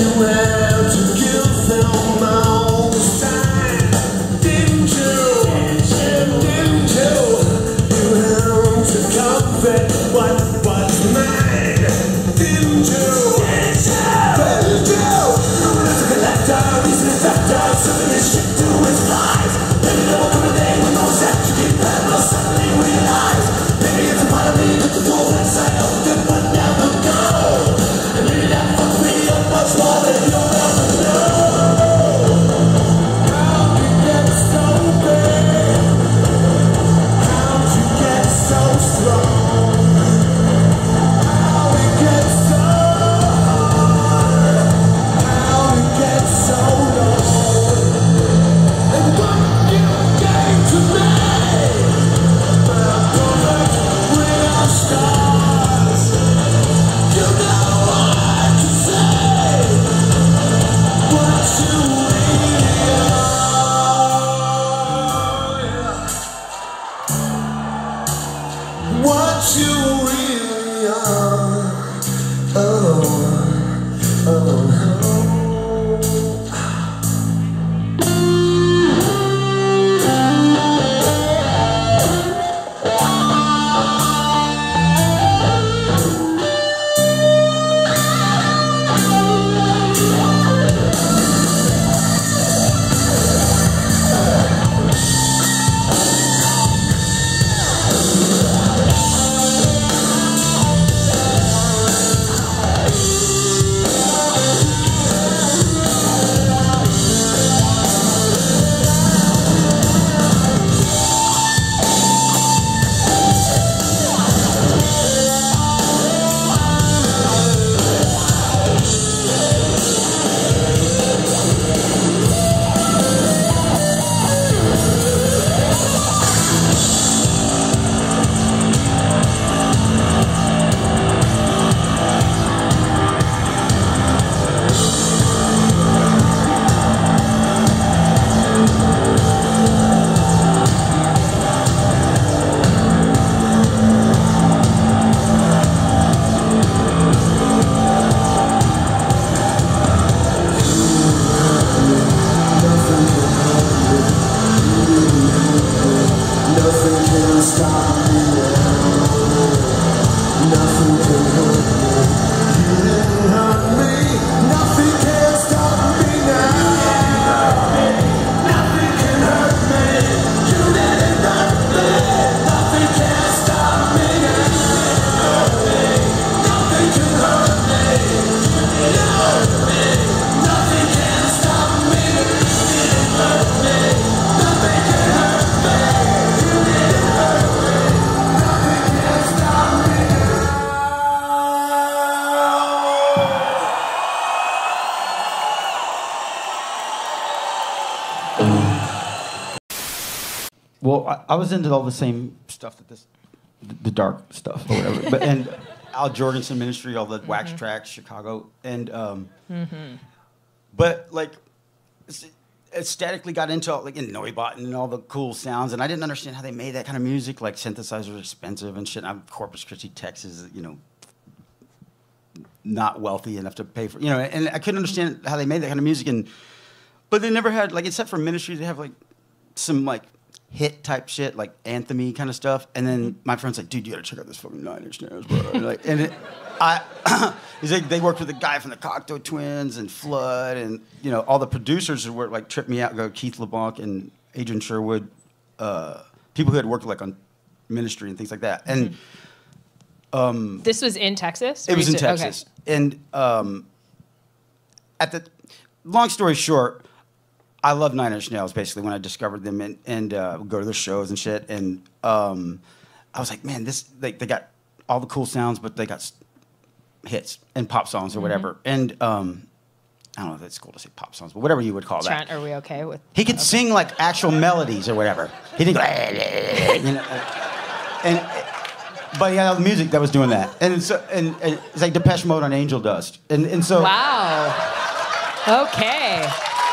Didn't you? Well, I was into all the same stuff that the dark stuff or whatever. But and Al Jorgensen Ministry, all the Wax Tracks, Chicago, and but like aesthetically got into like in Neubot and all the cool sounds, and I didn't understand how they made that kind of music. Like synthesizers are expensive and shit. And I'm Corpus Christi, Texas, you know, not wealthy enough to pay for, you know, and I couldn't understand how they made that kind of music. And but they never had like, except for Ministry, they have like some like hit type shit, like anthem-y kind of stuff. And then my friend's like, dude, you gotta check out this fucking Nine Inch Nails, bro. And like, he's like, they worked with a guy from the Cocteau Twins and Flood, and you know, all the producers who were like tripped me out. Go Keith LeBlanc and Adrian Sherwood, people who had worked like on Ministry and things like that. And this was in Texas. it was in Texas. Okay. And long story short, I love Nine Inch Nails, basically, when I discovered them and would go to their shows and shit. And I was like, man, they got all the cool sounds, but they got hits and pop songs or whatever. And I don't know if it's cool to say pop songs, but whatever you would call Trent, that. are we okay with? He could sing like actual melodies or whatever. He didn't go, you know, but he had all the music that was doing that. And so and it's like Depeche Mode on Angel Dust. And so Wow. Okay.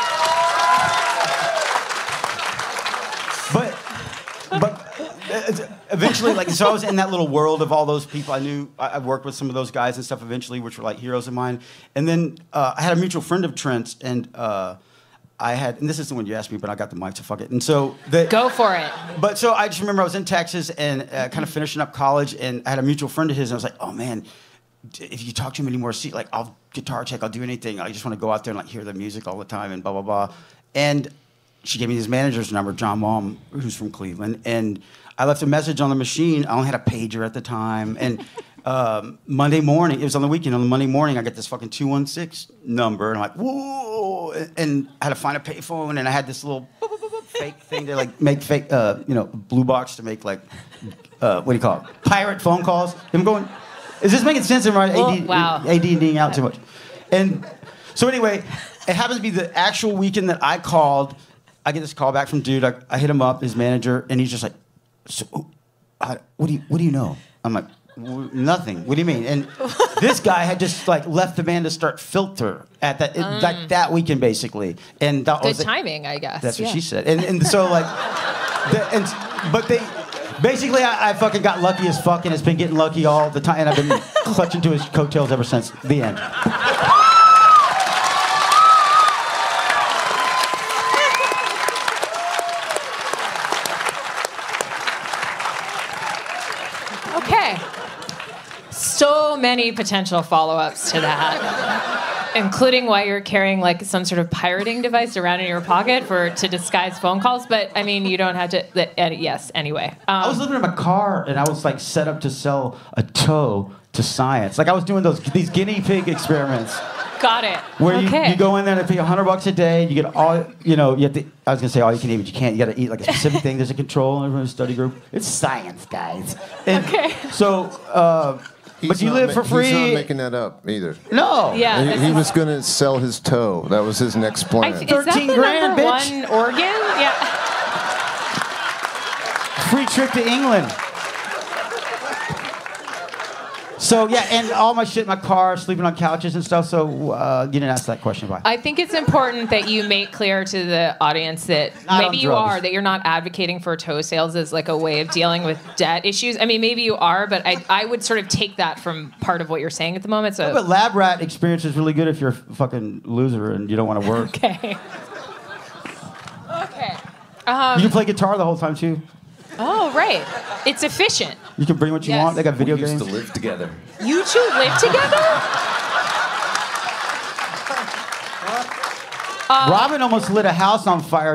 But eventually, like, so I was in that little world of all those people. I knew I worked with some of those guys and stuff eventually, which were like heroes of mine. And then I had a mutual friend of Trent's, and and this isn't when you asked me, but I got the mic, so fuck it. And so go for it. But so I just remember I was in Texas and kind of finishing up college, and I had a mutual friend of his, and I was like, oh man, if you talk to him anymore, see, like, I'll guitar check, I'll do anything. I just want to go out there and like hear the music all the time and blah blah blah. And she gave me his manager's number, John Malm, who's from Cleveland, and I left a message on the machine. I only had a pager at the time, and Monday morning, it was on the weekend. On the Monday morning, I get this fucking 216 number, and I'm like, whoa! And I had to find a payphone, and I had this little fake thing to like make fake, blue box to make like, what do you call it? Pirate phone calls. I'm going, is this making sense? Am I ADDing out too much? And so anyway, it happens to be the actual weekend that I called. I get this call back from dude. I hit him up, his manager, and he's just like, so, what do you know? I'm like, nothing. What do you mean? And this guy had just like left the band to start Filter at that weekend, basically. And that good was timing, I guess. That's what she said. And so like, basically I fucking got lucky as fuck, and it's been getting lucky all the time, and I've been clutching to his coattails ever since. The end. Okay. So many potential follow-ups to that, including why you're carrying like some sort of pirating device around in your pocket to disguise phone calls. But I mean, you don't have to. Yes. Anyway. I was living in my car, and I was like set up to sell a toe to science. Like I was doing these guinea pig experiments. Got it. Where you go in there and pay $100 a day. You get all, you have to, I was going to say all you can eat, but you can't. You got to eat like a specific thing. There's a control in a study group. It's science, guys. And so, but you live for free. He's not making that up either. No. Yeah. He was going to sell his toe. That was his next plan. Is that the $13,000, number bitch. one organ? Yeah. Free trip to England. So, yeah, and all my shit in my car, sleeping on couches and stuff, so you didn't ask that question, why? I think it's important that you make clear to the audience that maybe you are, that you're not advocating for toe sales as like a way of dealing with debt issues. I mean, maybe you are, but I would sort of take that from part of what you're saying at the moment. So, but lab rat experience is really good if you're a fucking loser and you don't want to work. Okay. Okay. You can play guitar the whole time, too. Oh, right. It's efficient. You can bring what you want. They got video games. We used to live together. You two live together? Robin almost lit a house on fire.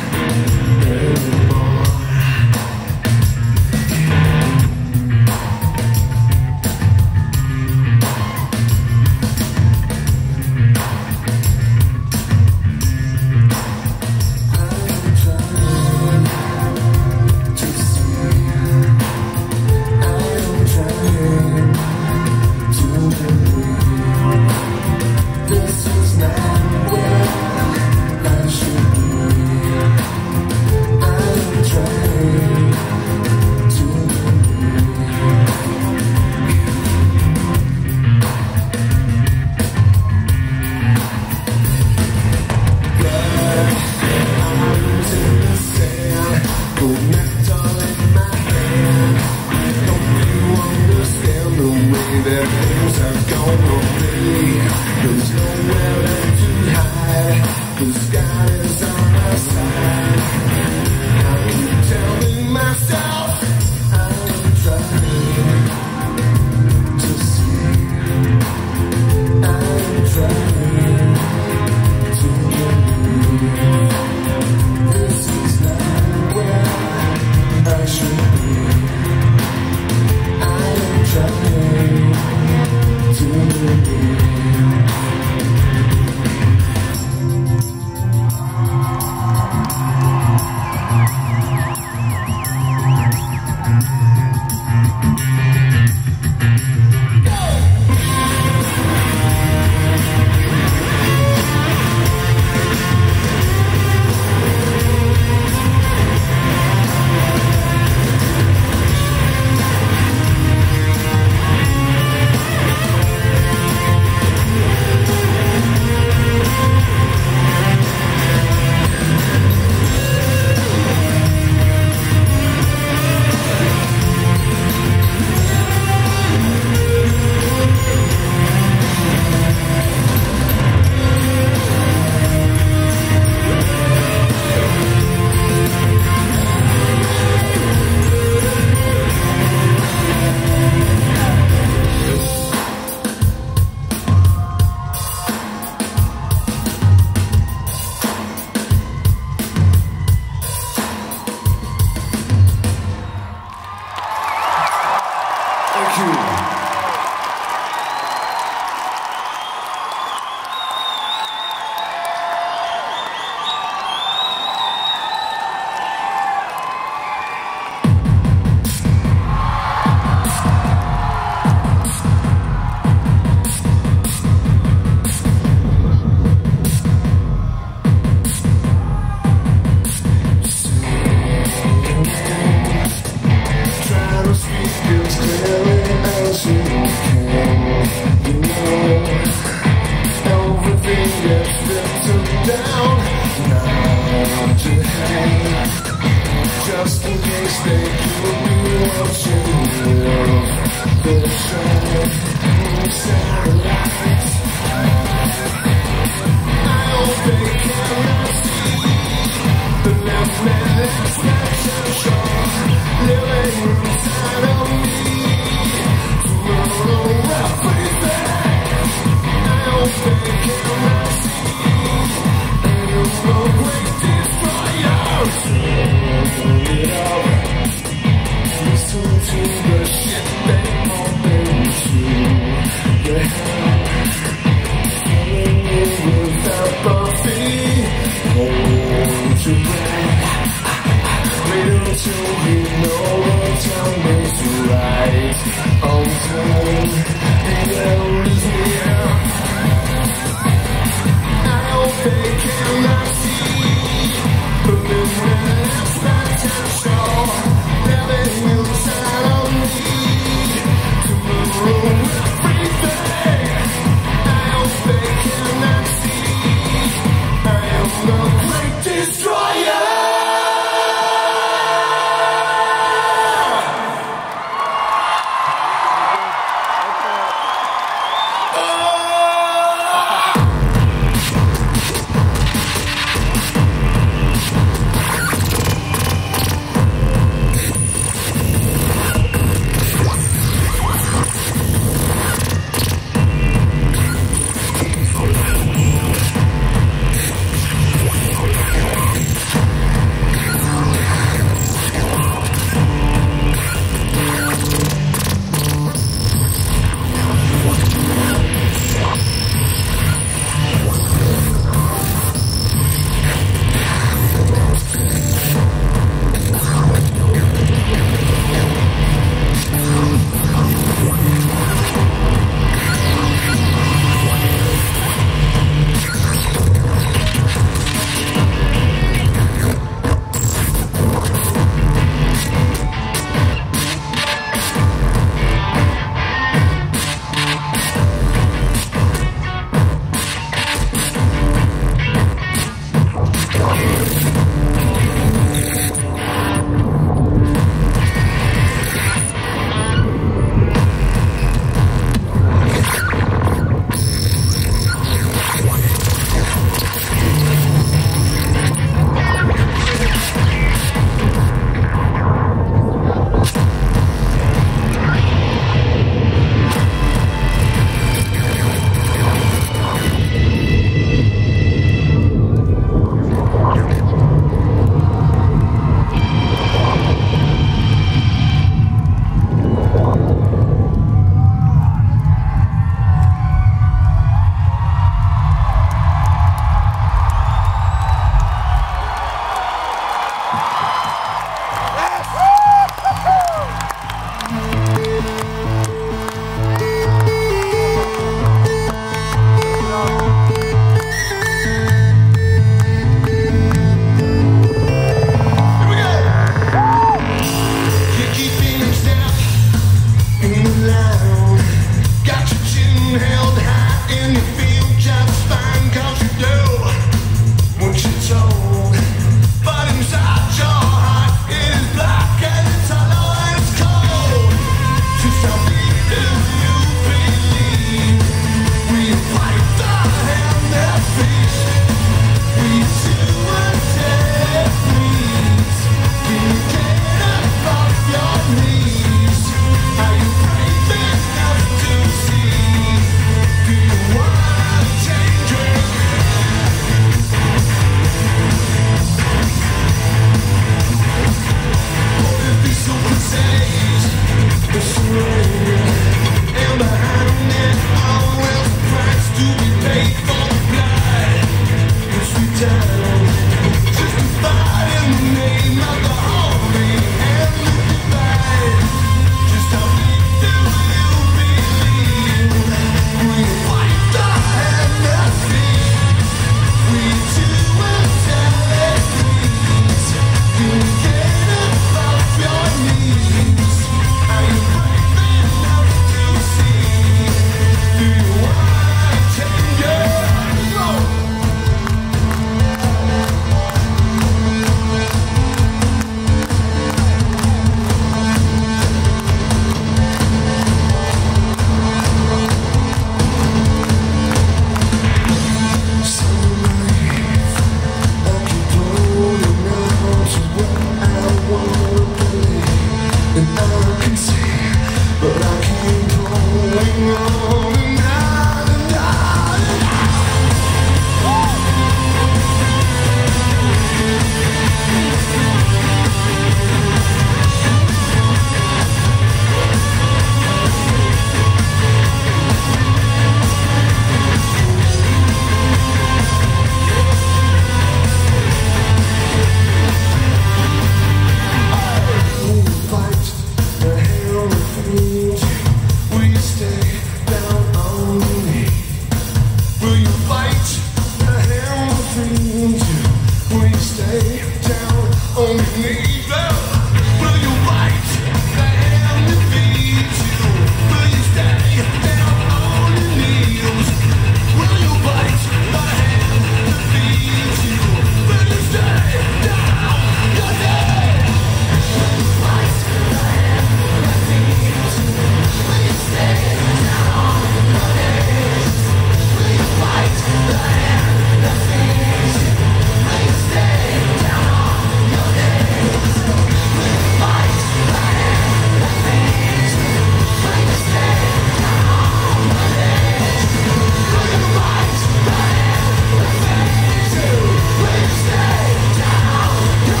stay down on your knees? Will you bite the hand that feeds you? Will you stay down on your knees? Will you bite the hand that feeds you? Will you stay down on your knees? Will you bite the hand that feeds you? Will you stay down on your knees? Will you bite the hand that feeds you? Will you stay down on your knees? Will you bite the hand that feeds you? Will you stay down on your knees? Will you bite the hand that feeds you? Will you stay down on your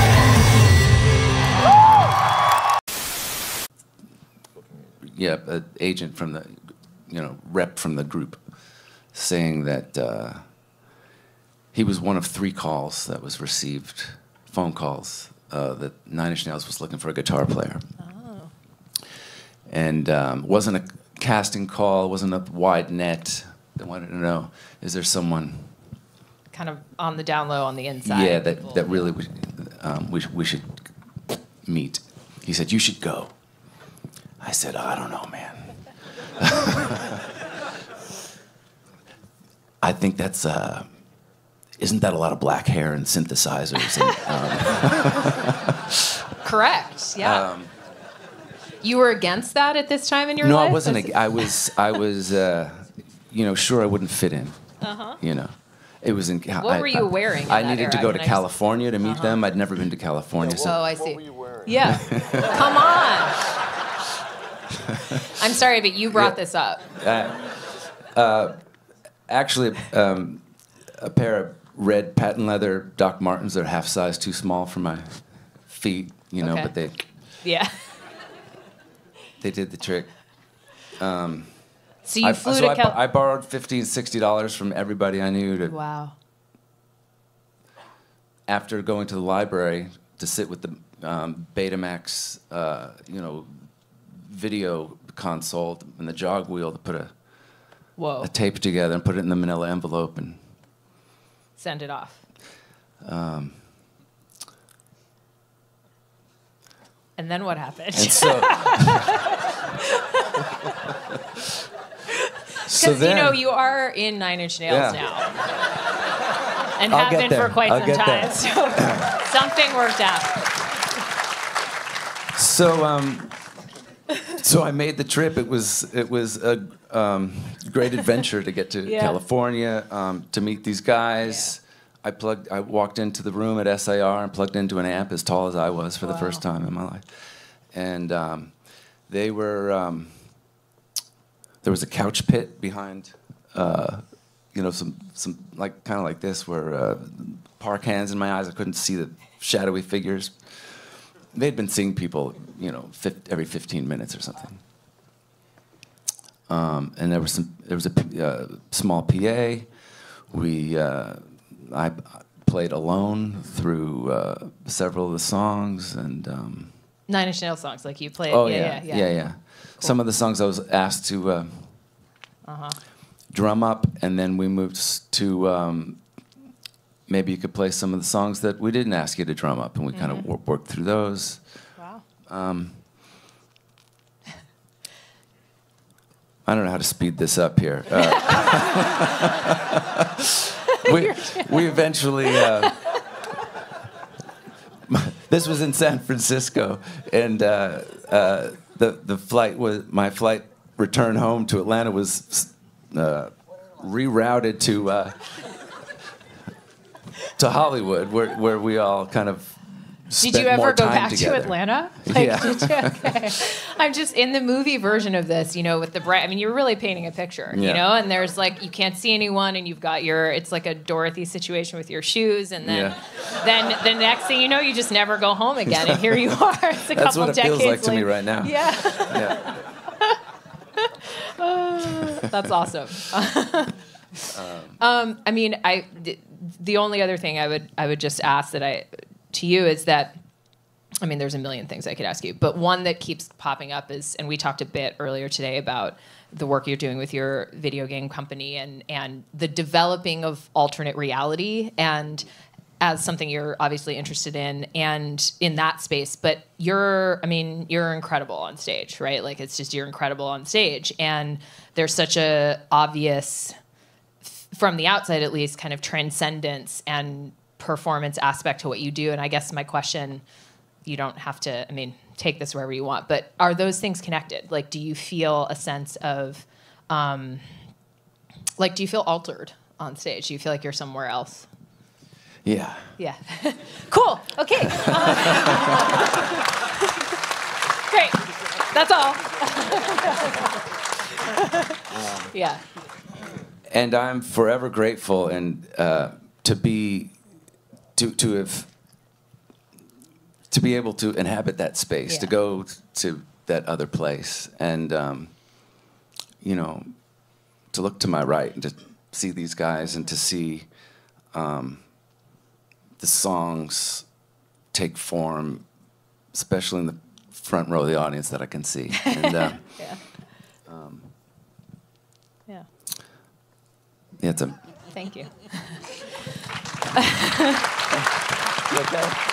knees? Yeah, an agent from the, rep from the group, saying that he was one of 3 calls that was received, phone calls, that Nine Inch Nails was looking for a guitar player. Oh. And wasn't a casting call, wasn't a wide net. They wanted to know, is there someone, Kind of on the down low on the inside. yeah, that really we should meet. He said, you should go. I said, I don't know, man. I think that's, isn't that a lot of black hair and synthesizers? And, Correct. Yeah. You were against that at this time in your no, life? I wasn't. I was, sure I wouldn't fit in. Uh-huh. It was in. What were you wearing in I that needed to era? go to Can I just- California to meet them. I'd never been to California. So Oh, I see. Yeah. Come on. I'm sorry, but you brought this up. actually, a pair of red patent leather Doc Martens. They're half size too small for my feet. Okay. But they Yeah. did the trick. So you flew to California. I borrowed $50, $60 from everybody I knew to. Wow. After going to the library to sit with the Betamax, video console and the jog wheel to put Whoa. a tape together and put it in the manila envelope and Send it off. And then what happened? and so Because you are in Nine Inch Nails Yeah. now, and I'll have get been there. for quite I'll some get time. there. So something worked out. So I made the trip. It was a great adventure to get to Yeah. California, to meet these guys. I walked into the room at SIR and plugged into an amp as tall as I was for the first time in my life. And they were, there was a couch pit behind, some like kind of like this, where park hands in my eyes. I couldn't see the shadowy figures. They'd been seeing people, every 15 minutes or something. And there was a small PA. I played alone through several of the songs, and Nine Inch Nails songs, like you played. oh yeah. yeah. Some of the songs I was asked to drum up, and then we moved to maybe you could play some of the songs that we didn't ask you to drum up, and we kind of worked through those. Wow. I don't know how to speed this up here. We eventually. This was in San Francisco, and the flight was my flight return home to Atlanta was rerouted to Hollywood, where we all kind of. Did you ever go back together. to Atlanta? Yeah. Did you? Okay. I'm just in the movie version of this, with the bright. I mean, you're really painting a picture, Yeah. and there's you can't see anyone, and you've got it's like a Dorothy situation with your shoes, and then the next thing you know, you just never go home again, and here you are. It's a That's couple what it decades feels like to me later. right now. Yeah, Yeah. that's awesome. I mean, the only other thing I would just ask to you is that, I mean, there's a million things I could ask you, but one that keeps popping up is, and we talked a bit earlier today about the work you're doing with your video game company and the developing of alternate reality. And as something you're obviously interested in and in that space, but you're incredible on stage, right? Like it's just, you're incredible on stage. And there's such a obvious, from the outside at least, kind of transcendence and performance aspect to what you do. And I guess my question, you don't have to, take this wherever you want, but are those things connected? Like, do you feel a sense of, do you feel altered on stage? Do you feel like you're somewhere else? Yeah. Yeah. Cool. Okay. Great. That's all. Yeah. And I'm forever grateful and to be able to inhabit that space, to go to that other place, and to look to my right and to see these guys and to see the songs take form, especially in the front row of the audience that I can see. And, yeah. Yeah, it's a. Thank you. You okay?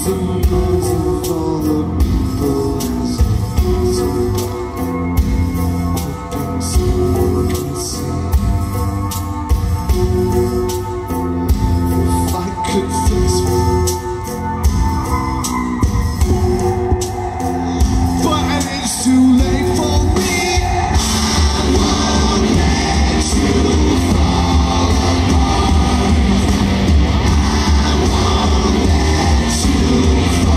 You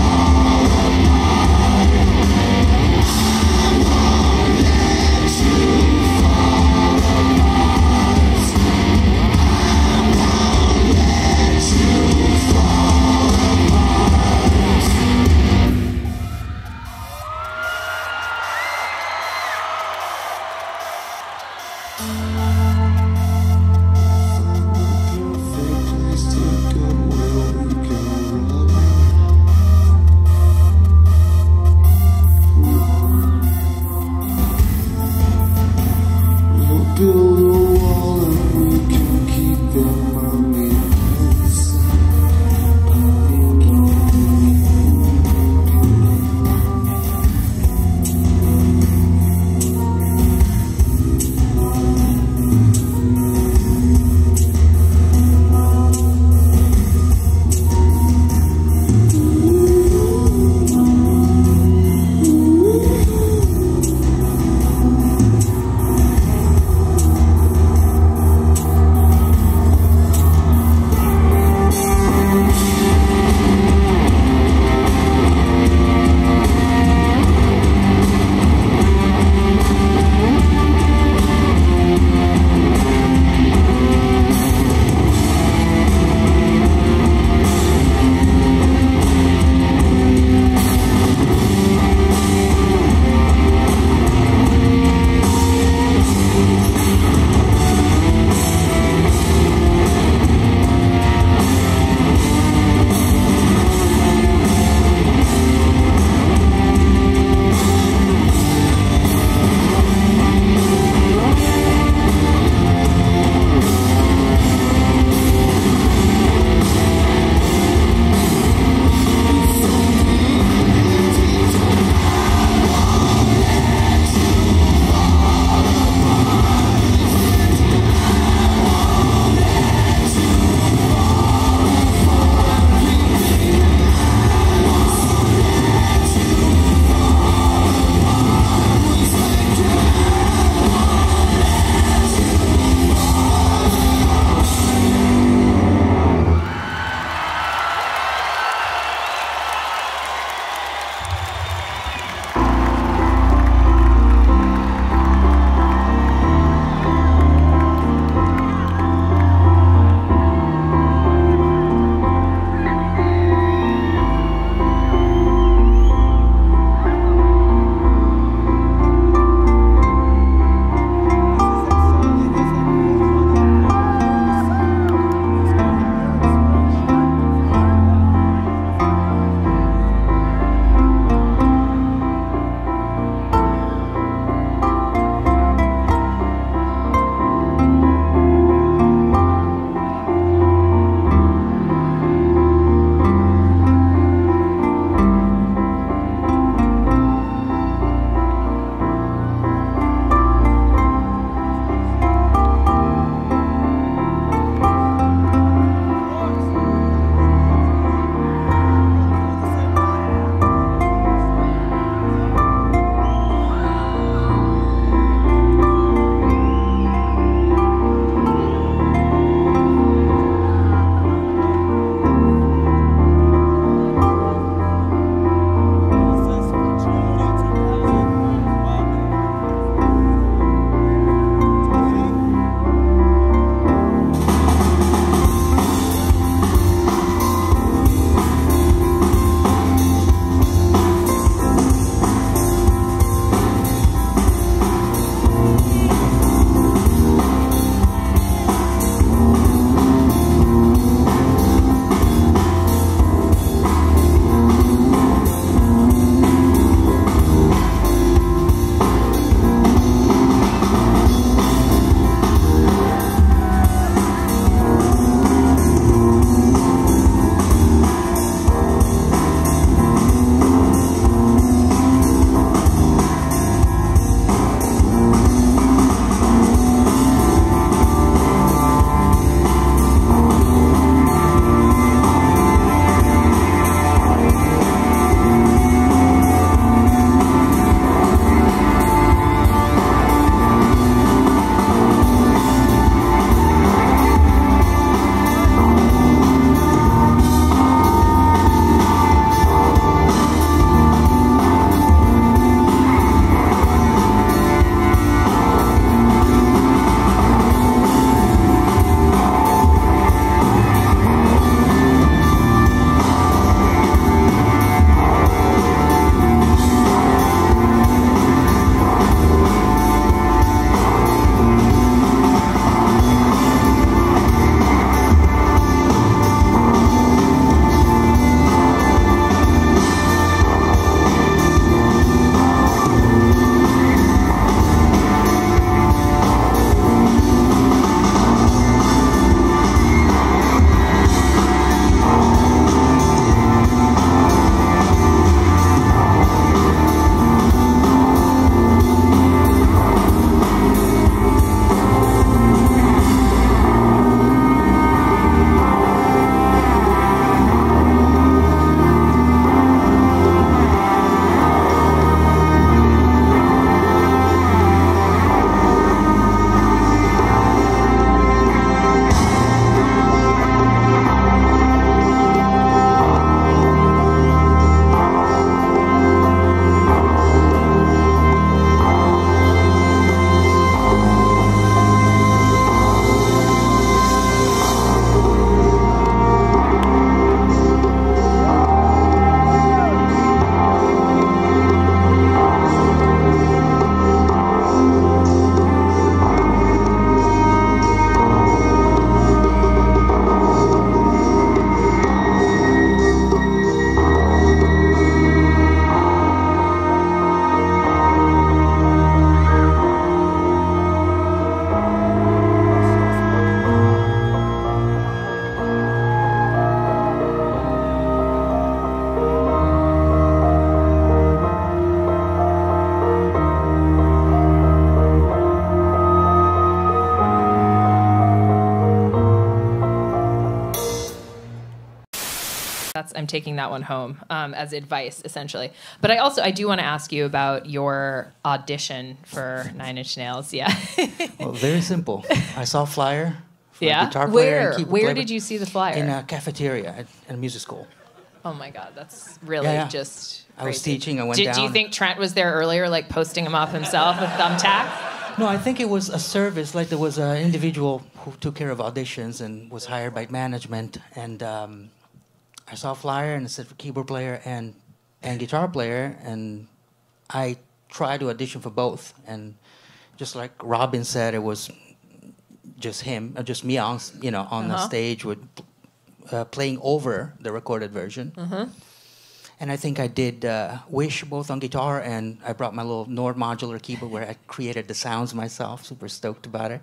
I'm taking that one home as advice, essentially. But I do want to ask you about your audition for Nine Inch Nails. Yeah. Well, very simple. I saw a flyer for a Yeah. guitar player and Where? keyboard Where player did you see the flyer? in a cafeteria at a music school. Oh my God, that's really Yeah, yeah. just. I was crazy. teaching. I went Do down. you think Trent was there earlier, like posting him up himself with thumbtacks? No, I think it was a service. Like there was an individual who took care of auditions and was hired by management. And I saw a flyer and it said for keyboard player and guitar player. And I tried to audition for both. And just like Robin said, it was just him, just me on, on the stage with playing over the recorded version. And I think I did Wish both on guitar, and I brought my little Nord modular keyboard where I created the sounds myself. Super stoked about it.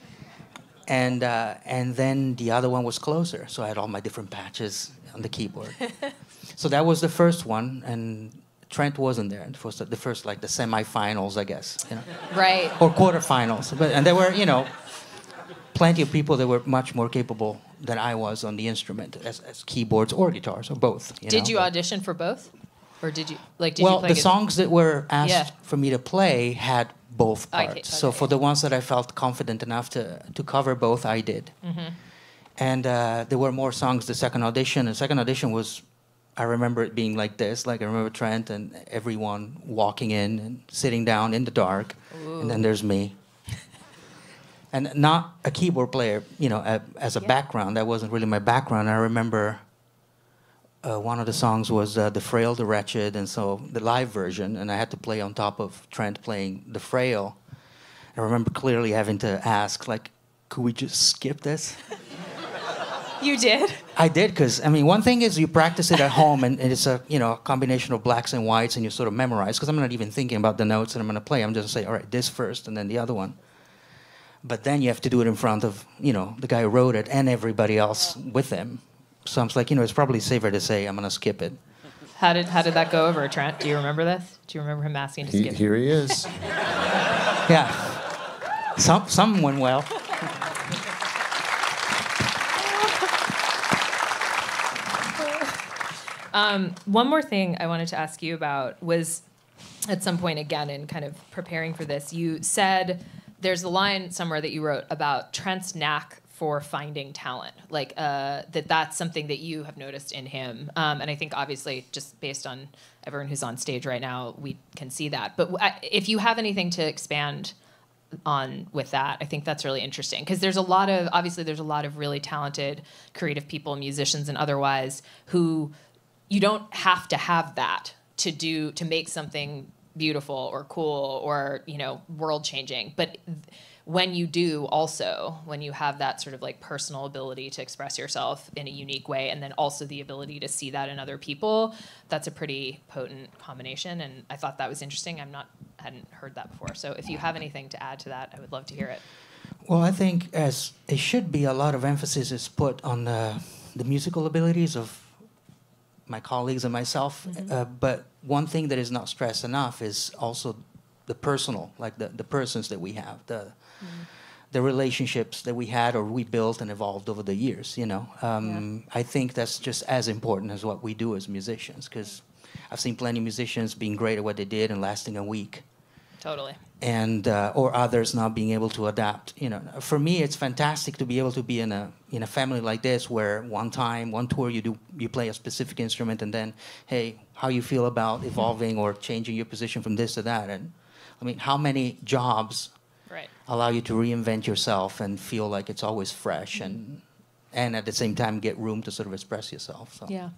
And then the other one was Closer, so I had all my different patches on the keyboard. So that was the first one, and Trent wasn't there. It was the first, like the semifinals, I guess, Right. or quarterfinals. And there were, plenty of people that were much more capable than I was on the instrument as keyboards or guitars or both. Did you audition for both, or did you did you Well, play the songs that were asked Yeah. for me to play had both parts. Okay, So okay. for the ones that I felt confident enough to cover both, I did. And there were more songs the second audition. The second audition was, I remember it being like this. Like I remember Trent and everyone walking in and sitting down in the dark. And then there's me. And not a keyboard player, as a background. That wasn't really my background. I remember one of the songs was The Frail, the Wretched, and so the live version, and I had to play on top of Trent playing The Frail. I remember clearly having to ask, like, could we just skip this? You did? I did, because, one thing is you practice it at home, and it's a, combination of blacks and whites, and you sort of memorize, because I'm not even thinking about the notes that I'm going to play. I'm just going to say, all right, this first, and then the other one. But then you have to do it in front of, the guy who wrote it and everybody else with him. So I'm like, it's probably safer to say I'm going to skip it. How did that go over, Trent? Do you remember this? Do you remember him asking to skip it? Here he is. Yeah. Some went well. One more thing I wanted to ask you about was, at some point again in kind of preparing for this, you said there's a line somewhere that you wrote about Trent's knack for finding talent, like that's something that you have noticed in him. And I think obviously just based on everyone who's on stage right now, we can see that. But if you have anything to expand on with that, I think that's really interesting, because there's a lot of really talented, creative people, musicians and otherwise, who you don't have to have that to make something beautiful or cool or world changing. But when you do, also when you have that sort of like personal ability to express yourself in a unique way, and then also the ability to see that in other people, that's a pretty potent combination. And I thought that was interesting. Hadn't heard that before. So if you have anything to add to that, I would love to hear it. Well, I think as it should be, a lot of emphasis is put on the musical abilities of my colleagues and myself. But one thing that is not stressed enough is also the personal, like the persons that we have, the relationships that we had or we built and evolved over the years, I think that's just as important as what we do as musicians, because I've seen plenty of musicians being great at what they did and lasting a week. Totally. And or others not being able to adapt. For me, it's fantastic to be able to be in a family like this, where one tour you play a specific instrument, and then, hey, how you feel about evolving or changing your position from this to that? And how many jobs allow you to reinvent yourself and feel like it's always fresh, and at the same time get room to sort of express yourself? So. Yeah.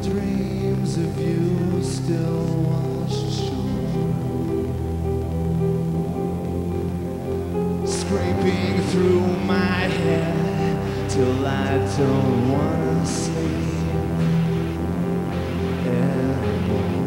Dreams of you still wash ashore, scraping through my head till I don't wanna sleep anymore.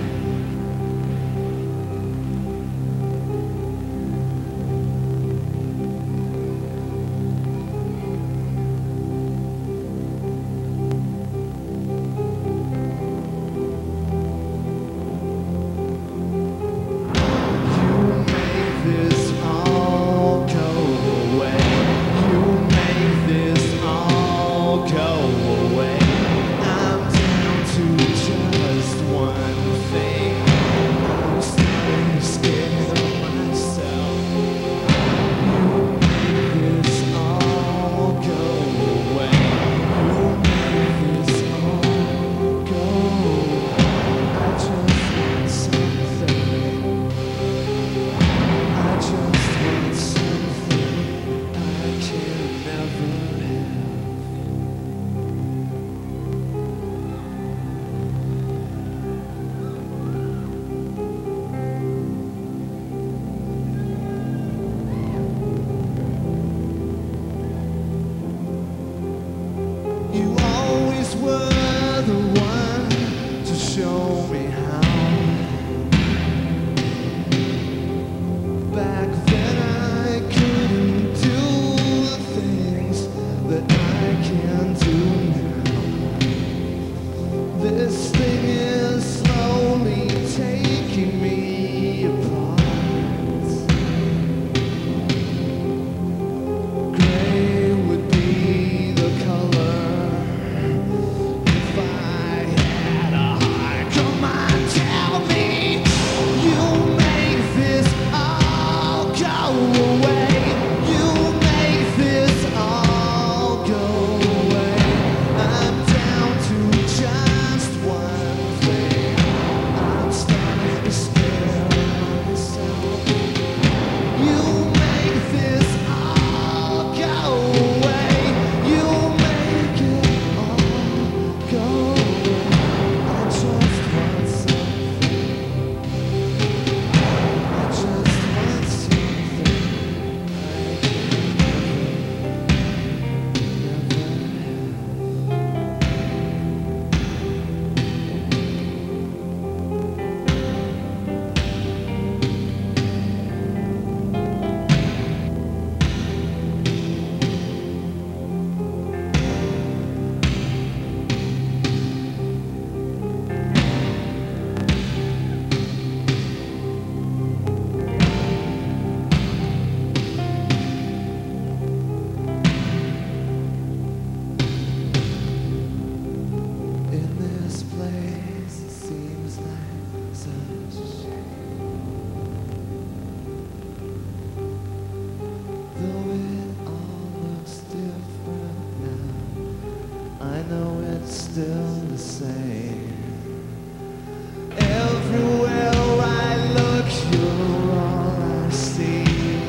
You always were the one to show me how. Back then I couldn't do the things that I can do now. This thing is slowly taking me apart. Gray would be the color if I had a heart. Come on, tell me you make this all go away. You make this all go away. I'm down to just one thing. I'm starting to scare myself. You make this all go away. You make it all go away. I just want something. I just want something I can never have. In this place, it seems like such a shame. Though it all looks different now, I know it's still the same. Everywhere I look, you're all I see.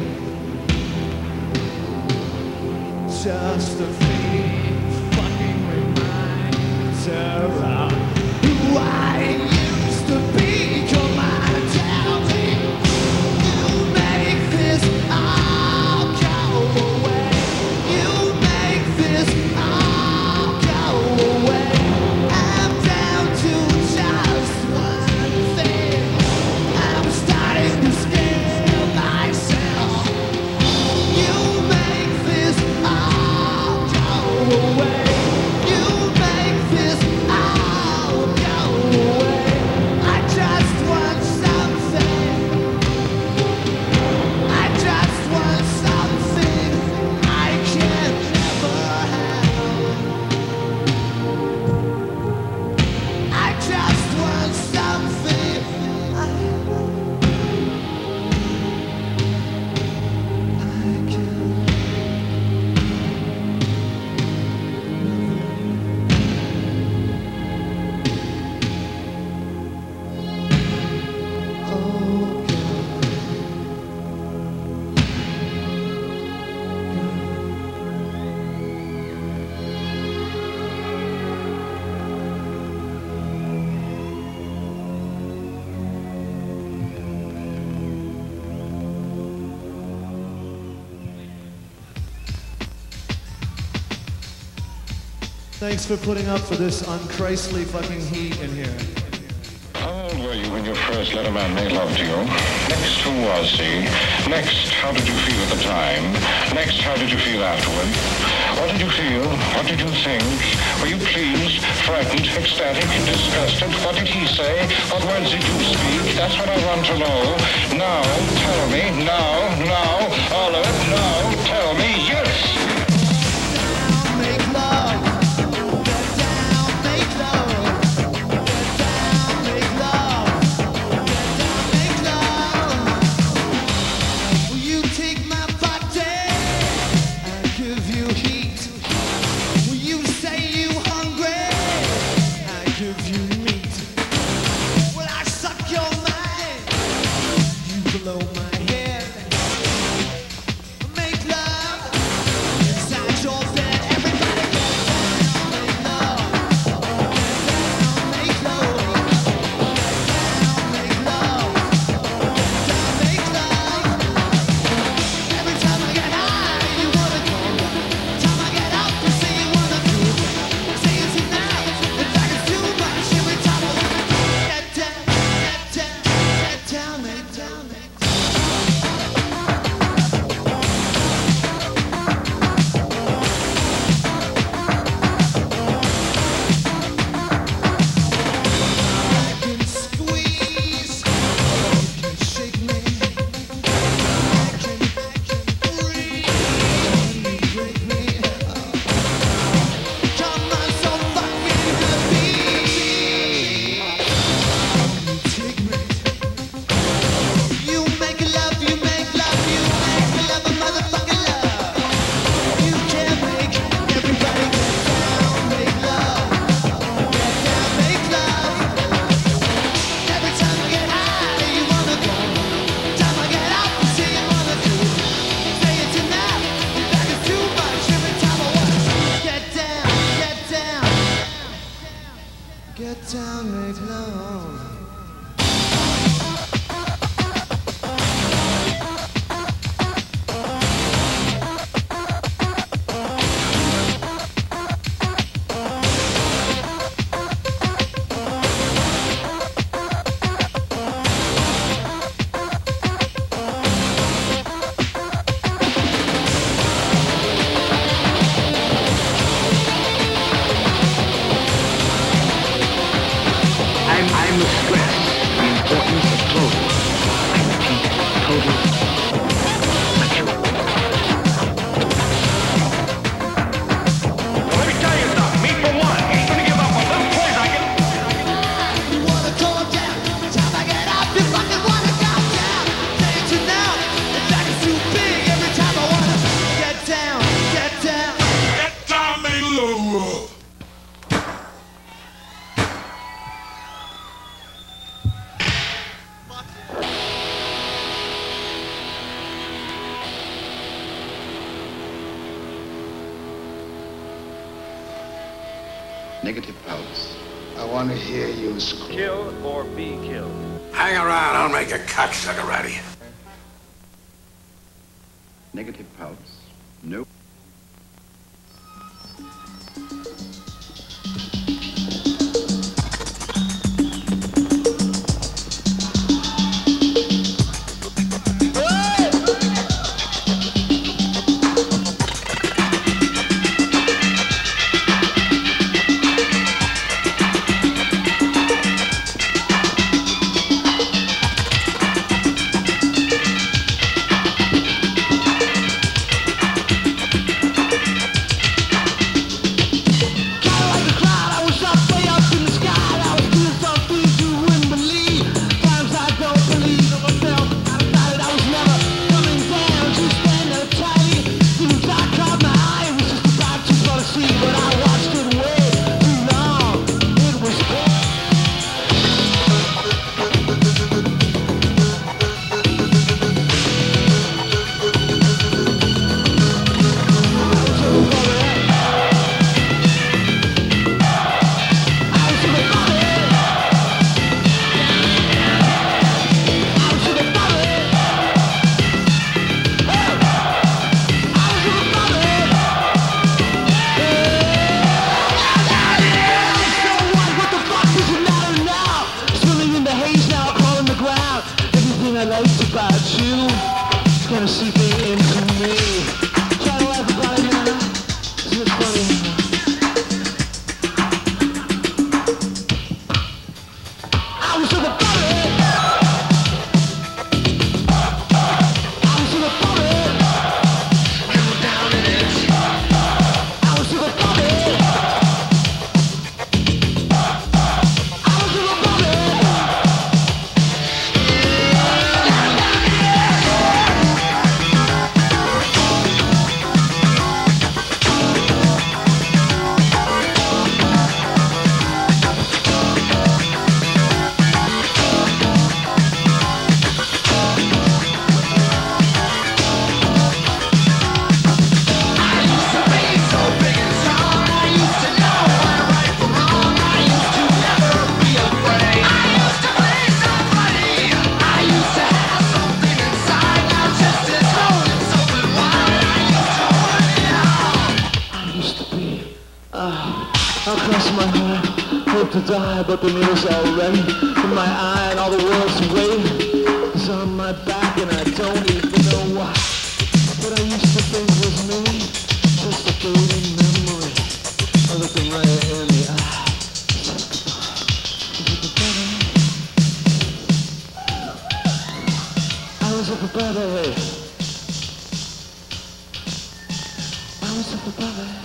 Just a fleeting fucking reminder of who I used to be. Come on, tell me you make this all go away. You make this all go away. I'm down to just one thing. I'm starting to scare myself. You make this all go Thanks for putting up for this unchristly fucking heat in here. How old were you when you first let a man make love to you? Next, who was he? Next, how did you feel at the time? Next, how did you feel afterward? What did you feel? What did you think? Were you pleased, frightened, ecstatic, disgusted? What did he say? What words did you speak? That's what I want to know. Now, tell me. Now, all of it. Now, tell me. Yes! Make love. Get down, make love. Negative pulse. I want to hear you scream. Kill or be killed. Hang around, I'll make a cocksucker ready. Negative pulse. No. my heart, hope to die, but the needle's already in my eye and all the world's waiting is on my back and I don't even know why. What I used to think was me, just a fading memory. I looked him right in the eye. I was up above it. I was up above it.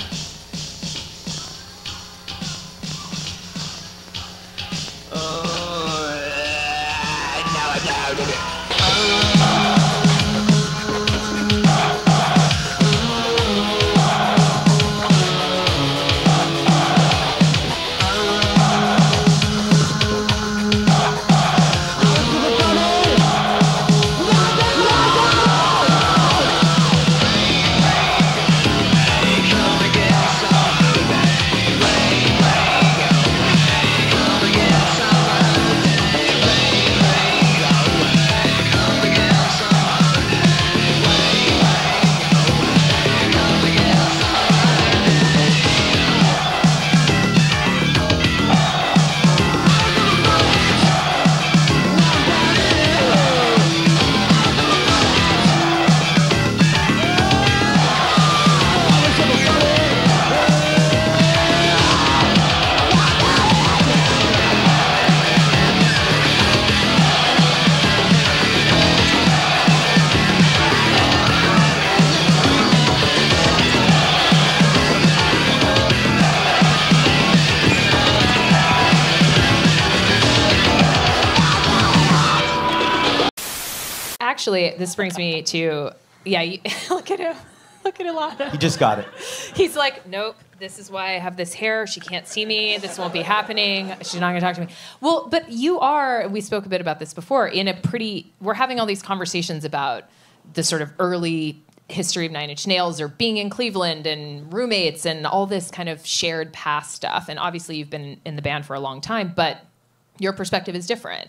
Actually, this brings me to, look at him. Look at Ilana. He just got it. He's like, nope, this is why I have this hair. She can't see me. This won't be happening. She's not going to talk to me. Well, but you are, we spoke a bit about this before, we're having all these conversations about the sort of early history of Nine Inch Nails or being in Cleveland and roommates and all this kind of shared past stuff. And obviously you've been in the band for a long time, but your perspective is different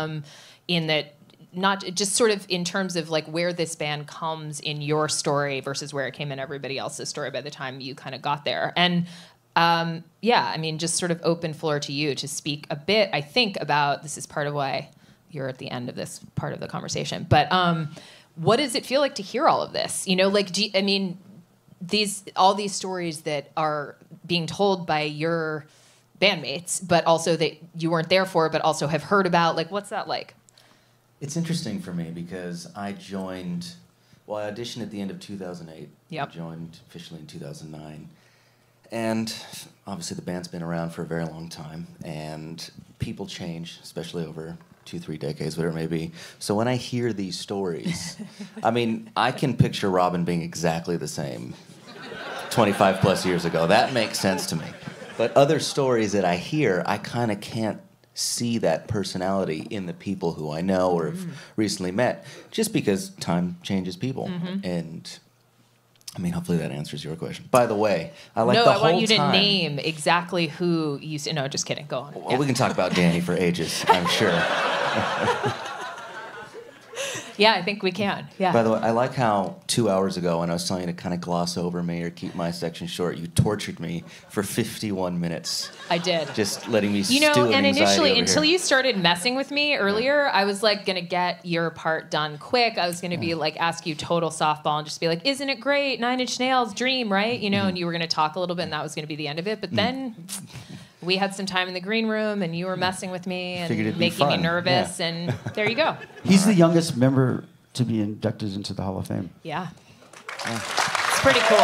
in that not just sort of in terms of like where this band comes in your story versus where it came in everybody else's story by the time you kind of got there. And I mean, just sort of open floor to you to speak a bit, I think, about, this is part of why you're at the end of this part of the conversation, but what does it feel like to hear all of this? You know, like, all these stories that are being told by your bandmates, but also that you weren't there for, but also have heard about, like, what's that like? It's interesting for me because I auditioned at the end of 2008. Yep. I joined officially in 2009. And obviously the band's been around for a very long time, and people change, especially over 2-3 decades, whatever it may be. So when I hear these stories, I mean, I can picture Robin being exactly the same 25 plus years ago. That makes sense to me. But other stories that I hear, I kind of can't see that personality in the people who I know or have recently met, just because time changes people. And I mean, hopefully that answers your question. By the way, I want you to name exactly who you said. No, just kidding. Go on. Well, we can talk about Danny for ages, I'm sure. Yeah, I think we can. Yeah. By the way, I like how 2 hours ago, when I was telling you to kind of gloss over me or keep my section short, you tortured me for 51 minutes. I did. Just letting me stew in and anxiety initially, over until here. you started messing with me earlier, I was like gonna get your part done quick. I was gonna be like, ask you total softball and just be like, isn't it great? 9 Inch Nails, Dream, right? You know, and you were gonna talk a little bit, and that was gonna be the end of it. But then we had some time in the green room, and you were messing with me and making me nervous, and there you go. He's the youngest member to be inducted into the Hall of Fame. Yeah. It's pretty cool.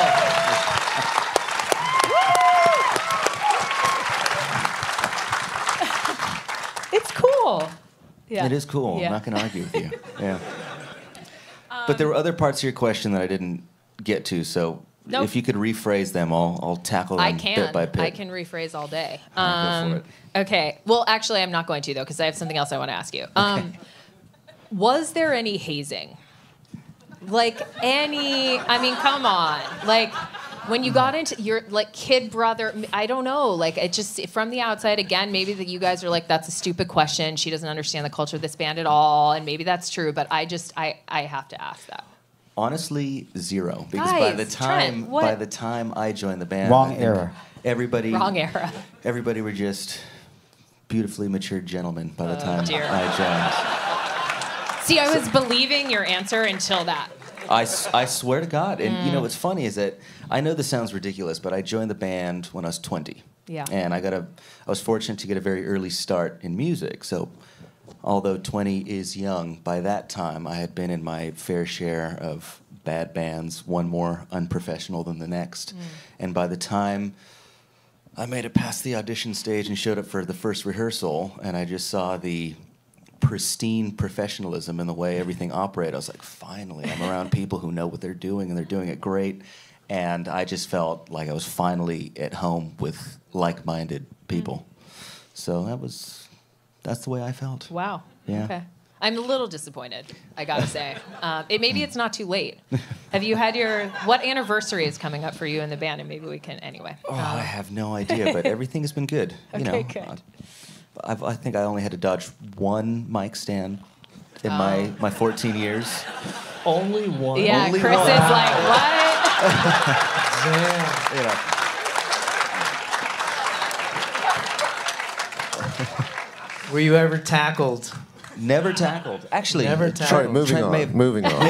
It's cool. Yeah. It is cool. Yeah. I'm not going to argue with you. Yeah. But there were other parts of your question that I didn't get to, so Nope. if you could rephrase them, I'll tackle them bit by bit. I can rephrase all day. Go for it. Okay. Well, actually, I'm not going to, though, because I have something else I want to ask you. Was there any hazing? Like I mean, come on. Like, when you got into your, like, kid brother, I don't know. Like, it just, from the outside, again, maybe that you guys are like, that's a stupid question. She doesn't understand the culture of this band at all. And maybe that's true, but I have to ask that. Honestly, zero. Because Guys, by the Trent, what? time I joined the band, Wrong era. everybody. Wrong era. Everybody were just beautifully matured gentlemen by the time dear. I joined. See, I was believing your answer until that. I swear to God. And you know what's funny is that I know this sounds ridiculous, but I joined the band when I was 20. Yeah. And I was fortunate to get a very early start in music. So although 20 is young, by that time I had been in my fair share of bad bands, one more unprofessional than the next. And by the time I made it past the audition stage and showed up for the first rehearsal, and I just saw the pristine professionalism in the way everything operated, I was like, finally, I'm around people who know what they're doing, and they're doing it great. And I just felt like I was finally at home with like-minded people. So that's the way I felt. Wow. Yeah. Okay. I'm a little disappointed, I gotta say. Maybe it's not too late. Have you had what anniversary is coming up for you in the band? And maybe we can, anyway. Oh, I have no idea, but everything has been good. Okay, good. I think I only had to dodge one mic stand in my 14 years. Only one? Yeah, Only Chris one. is like, what? You know. Were you ever tackled? Never tackled. Actually, Never tackled. Sorry, moving Trent on. may have- Moving on.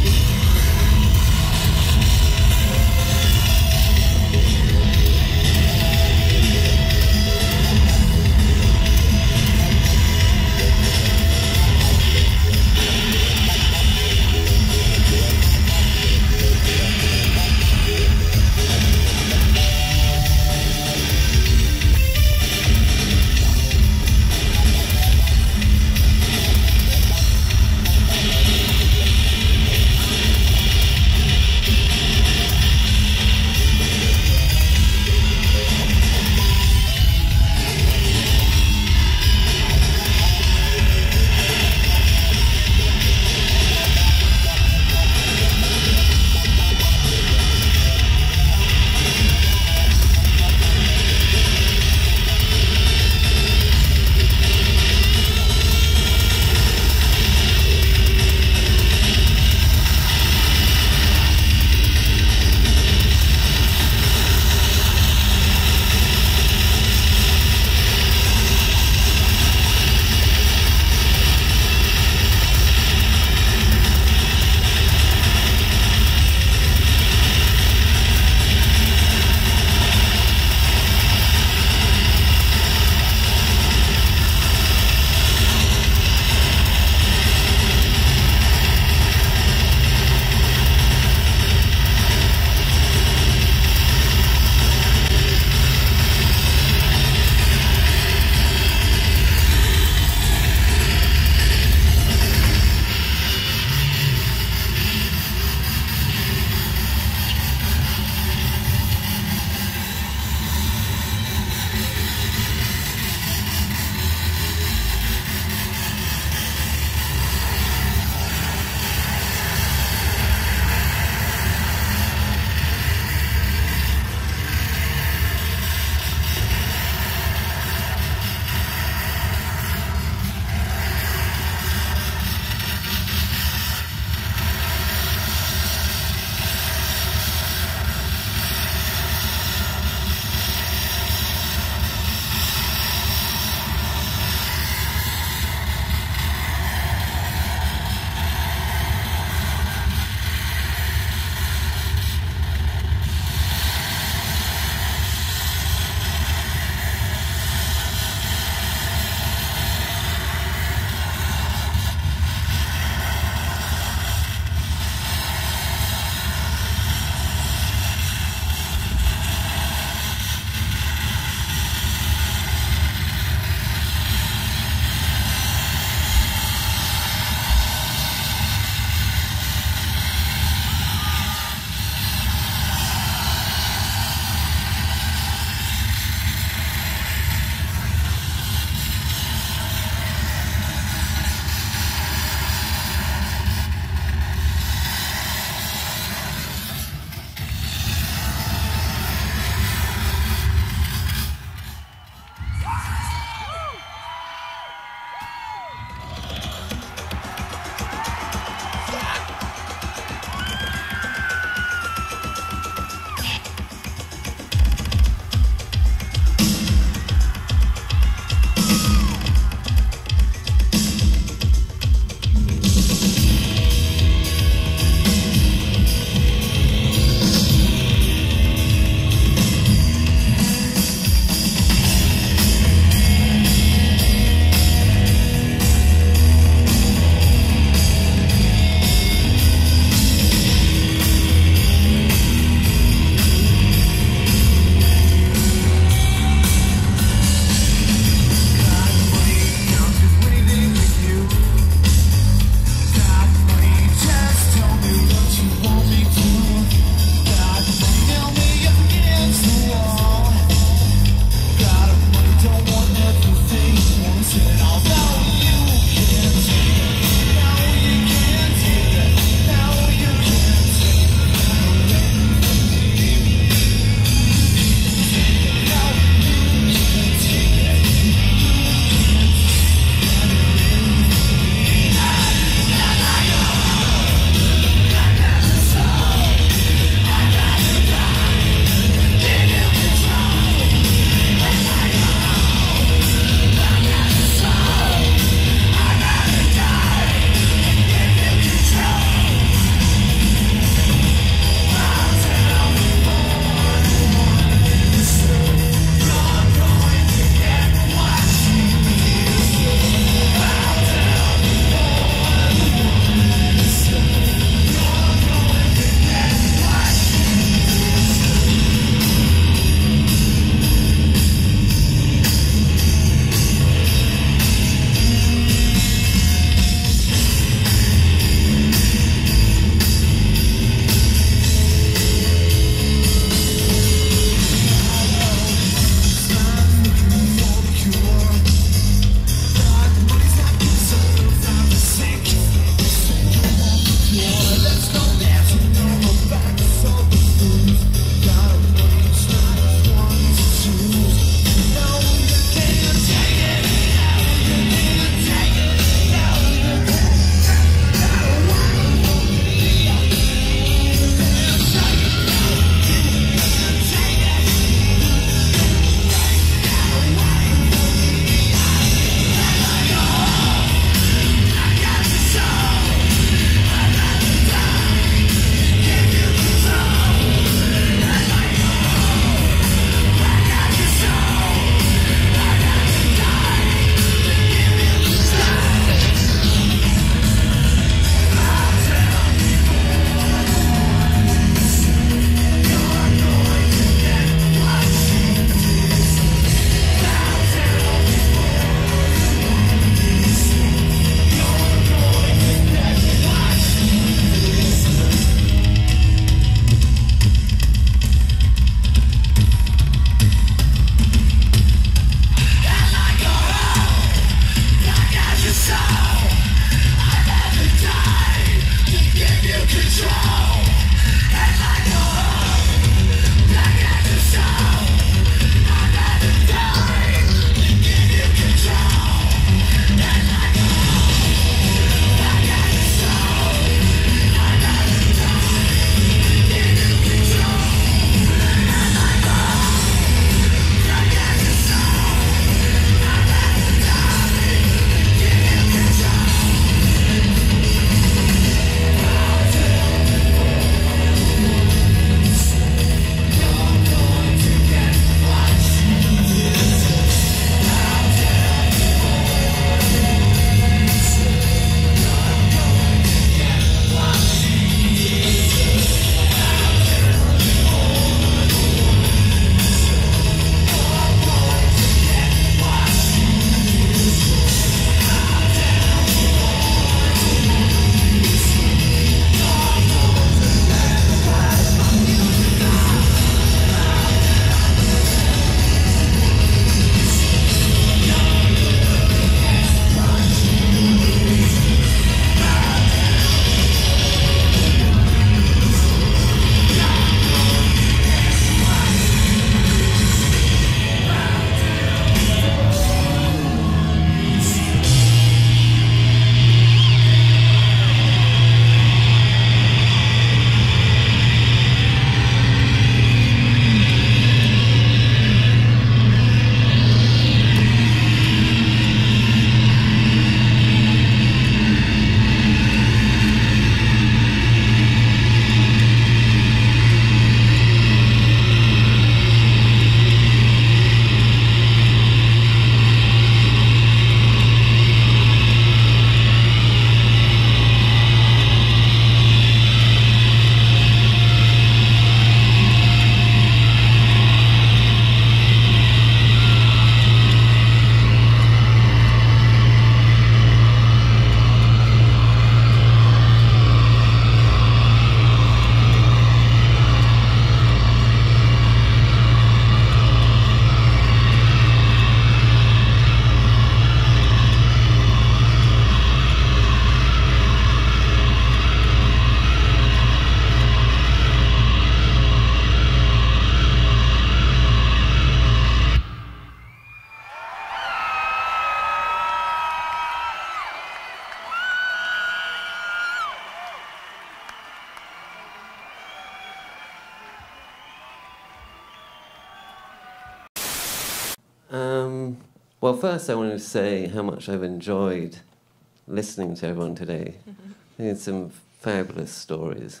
Well, first I want to say how much I've enjoyed listening to everyone today. I think it's some fabulous stories.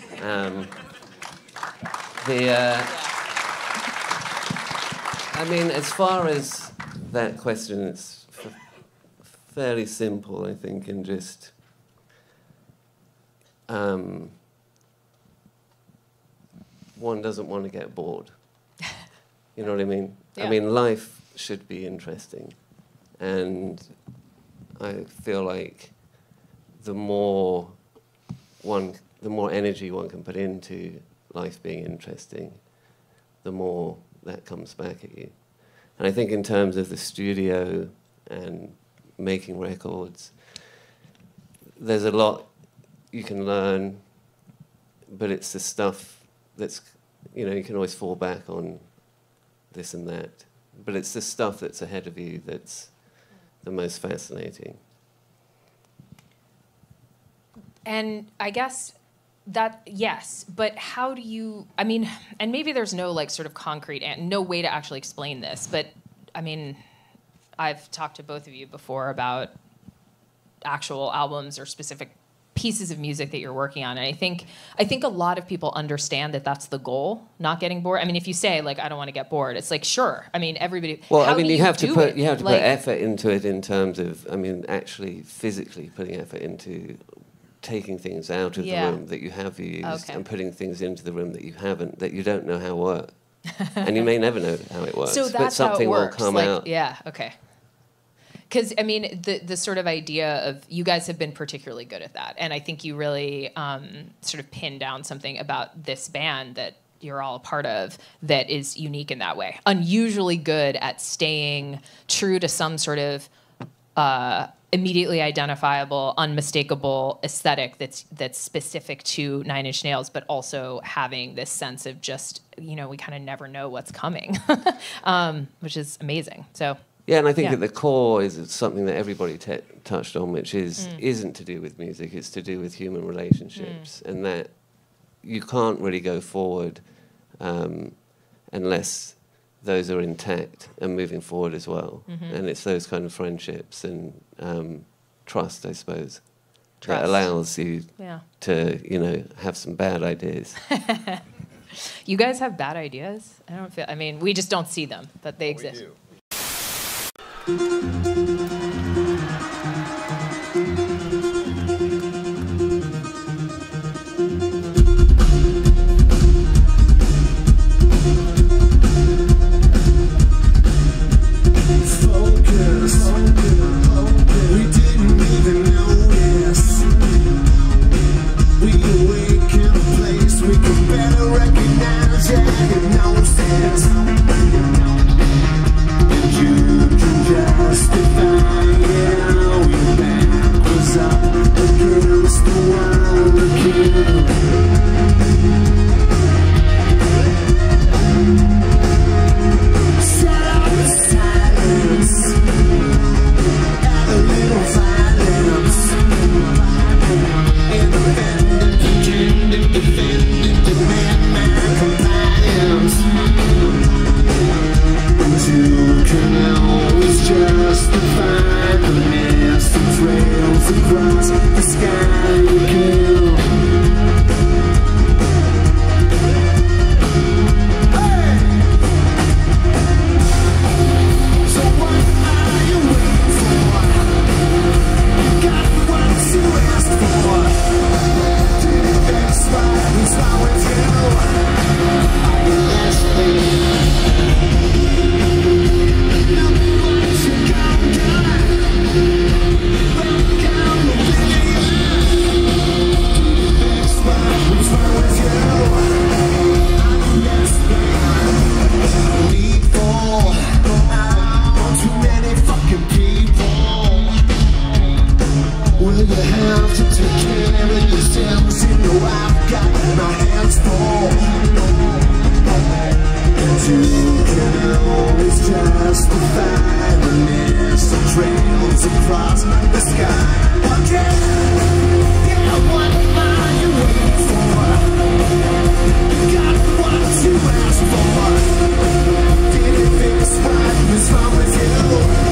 I mean, as far as that question, it's fairly simple, I think, and just one doesn't want to get bored. You know what I mean? Yeah. I mean, life should be interesting, and I feel like the more energy one can put into life being interesting, the more that comes back at you. And I think in terms of the studio and making records, there's a lot you can learn, but it's the stuff that's, you know, you can always fall back on this and that, but it's the stuff that's ahead of you that's the most fascinating. And I guess that, yes, but how do you, I mean, and maybe there's no like sort of concrete, no way to actually explain this, but I mean, I've talked to both of you before about actual albums or specific pieces of music that you're working on, and I think a lot of people understand that that's the goal, not getting bored. I mean, if you say like I don't want to get bored, it's like sure. I mean, everybody. Well, I mean, you have to put like, put effort into it in terms of, I mean, actually physically putting effort into taking things out of the room that you have used and putting things into the room that you haven't, that you don't know how work, and you may never know how it works. So that's but something how it works. will come like, out. Yeah. Okay. Because, I mean, the sort of idea of, you guys have been particularly good at that. And I think you really sort of pinned down something about this band that you're all a part of that is unique in that way. Unusually good at staying true to some sort of immediately identifiable, unmistakable aesthetic that's specific to Nine Inch Nails, but also having this sense of just, you know, we kind of never know what's coming, which is amazing. So. Yeah, and I think at the core is something that everybody touched on, which is isn't to do with music, it's to do with human relationships, and that you can't really go forward unless those are intact and moving forward as well. And it's those kind of friendships and trust, I suppose, that allows you to, you know, have some bad ideas. You guys have bad ideas? I mean, we just don't see them, but they exist. We do. What's wrong with you?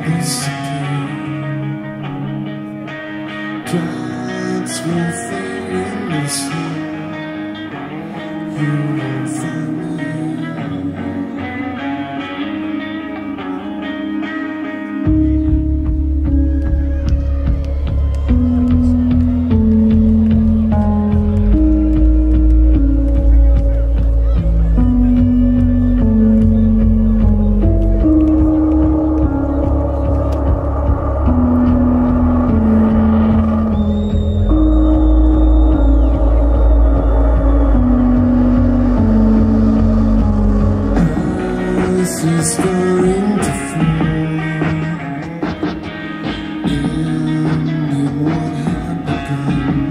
disappear. Clouds will fade in the sun. You won't find me. Is going to fall in what had begun.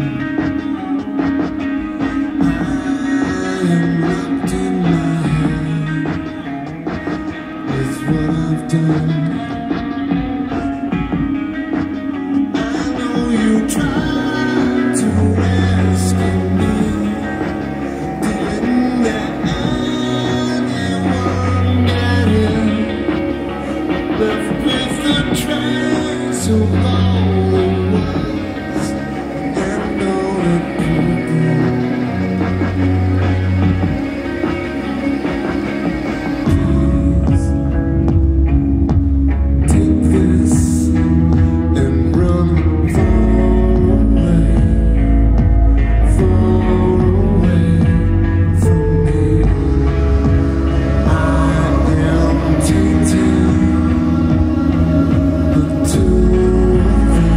I am wrapped in my head with what I've done. I know you tried to rescue me. Didn't let anyone get in? Left with the trace of all it was and all it could be. Please take this and run far away from me. I am tainted. The two of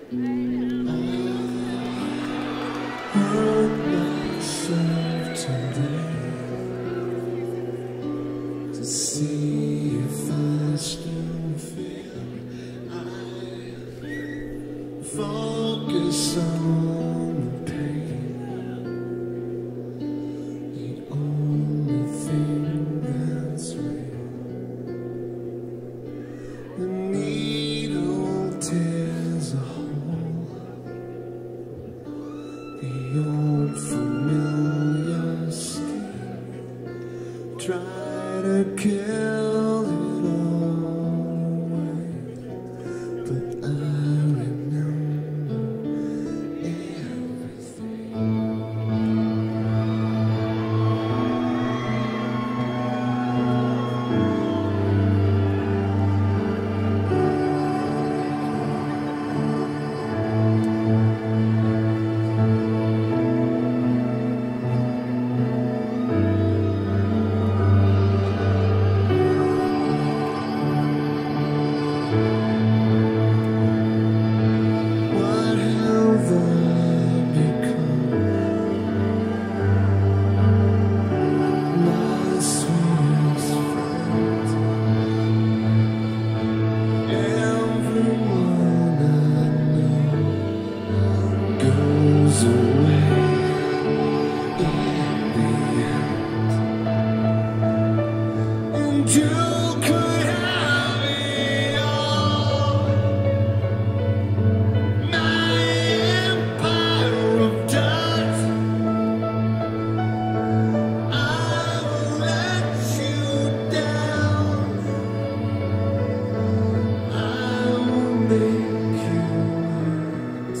hurt myself today to see if I still feel. I focus on the pain, the only thing that's real. The needle tears a hole, the old familiar scheme. Try to kill it all away, but I remember what have I become? My sweetest friend, everyone I know goes away in the end, and you could have it all. My empire of dust, I will let you down. I will make you hurt.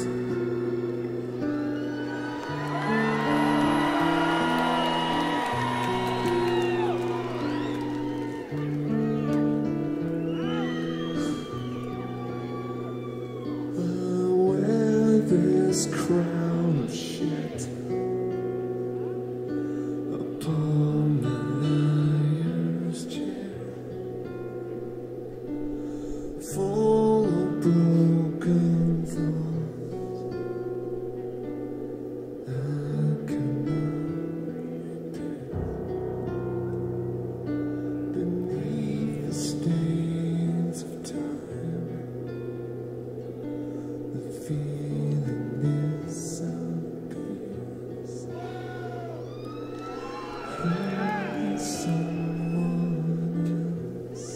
I wear this crown of shit upon the liar's chair, full of broken thoughts I cannot repair. Beneath the stains of time, the feeling disappears. Hearing someone else,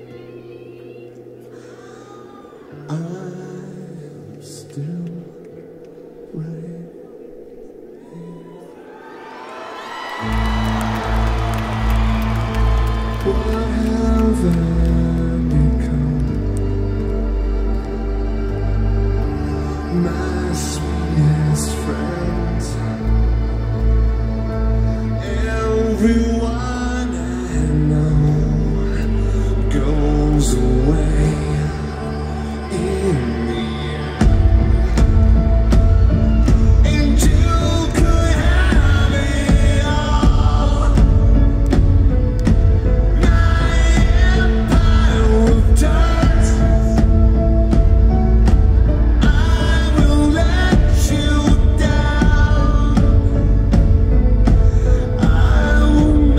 I'm still right here. What have I become? My sweetest friends, everyone I know goes away in the end, and you could have it all. My empire of dust, I will let you down. I will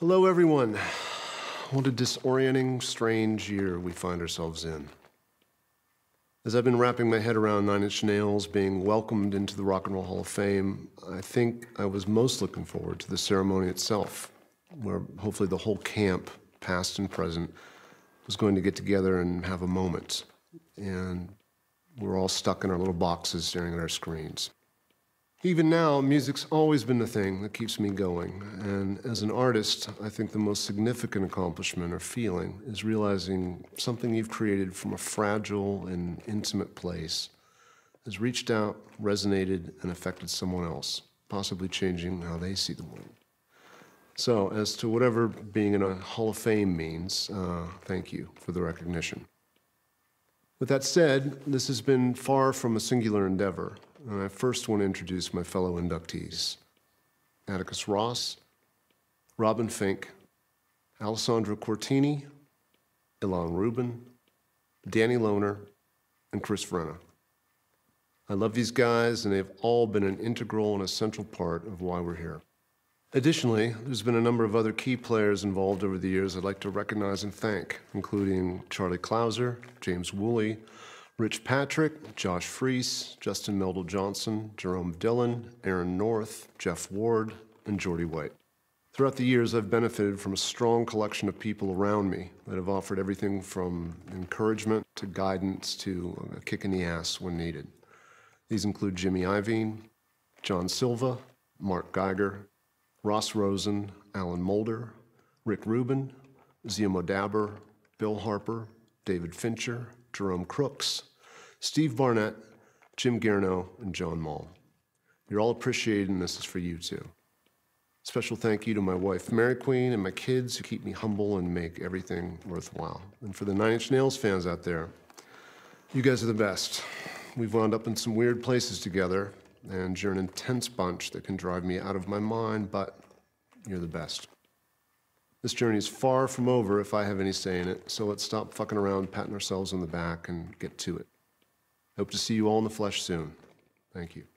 Hello, everyone. What a disorienting, strange year we find ourselves in. As I've been wrapping my head around Nine Inch Nails being welcomed into the Rock and Roll Hall of Fame, I think I was most looking forward to the ceremony itself, where hopefully the whole camp, past and present, was going to get together and have a moment. And we're all stuck in our little boxes staring at our screens. Even now, music's always been the thing that keeps me going. And as an artist, I think the most significant accomplishment or feeling is realizing something you've created from a fragile and intimate place has reached out, resonated, and affected someone else, possibly changing how they see the world. So, as to whatever being in a Hall of Fame means, thank you for the recognition. With that said, this has been far from a singular endeavor, and I first want to introduce my fellow inductees. Atticus Ross, Robin Fink, Alessandro Cortini, Ilan Rubin, Danny Lohner, and Chris Vrenna. I love these guys, and they've all been an integral and essential part of why we're here. Additionally, there's been a number of other key players involved over the years I'd like to recognize and thank, including Charlie Clouser, James Woolley, Rich Patrick, Josh Freese, Justin Meldal Johnson, Jerome Dillon, Aaron North, Jeff Ward, and Jordy White. Throughout the years, I've benefited from a strong collection of people around me that have offered everything from encouragement to guidance to a kick in the ass when needed. These include Jimmy Iovine, John Silva, Mark Geiger, Ross Rosen, Alan Mulder, Rick Rubin, Zia Modabber, Bill Harper, David Fincher, Jerome Crooks, Steve Barnett, Jim Garneau, and John Mall. You're all appreciated, and this is for you too. Special thank you to my wife, Mary Queen, and my kids who keep me humble and make everything worthwhile. And for the Nine Inch Nails fans out there, you guys are the best. We've wound up in some weird places together, and you're an intense bunch that can drive me out of my mind, but you're the best. This journey is far from over if I have any say in it, so let's stop fucking around, patting ourselves on the back, and get to it. Hope to see you all in the flesh soon. Thank you.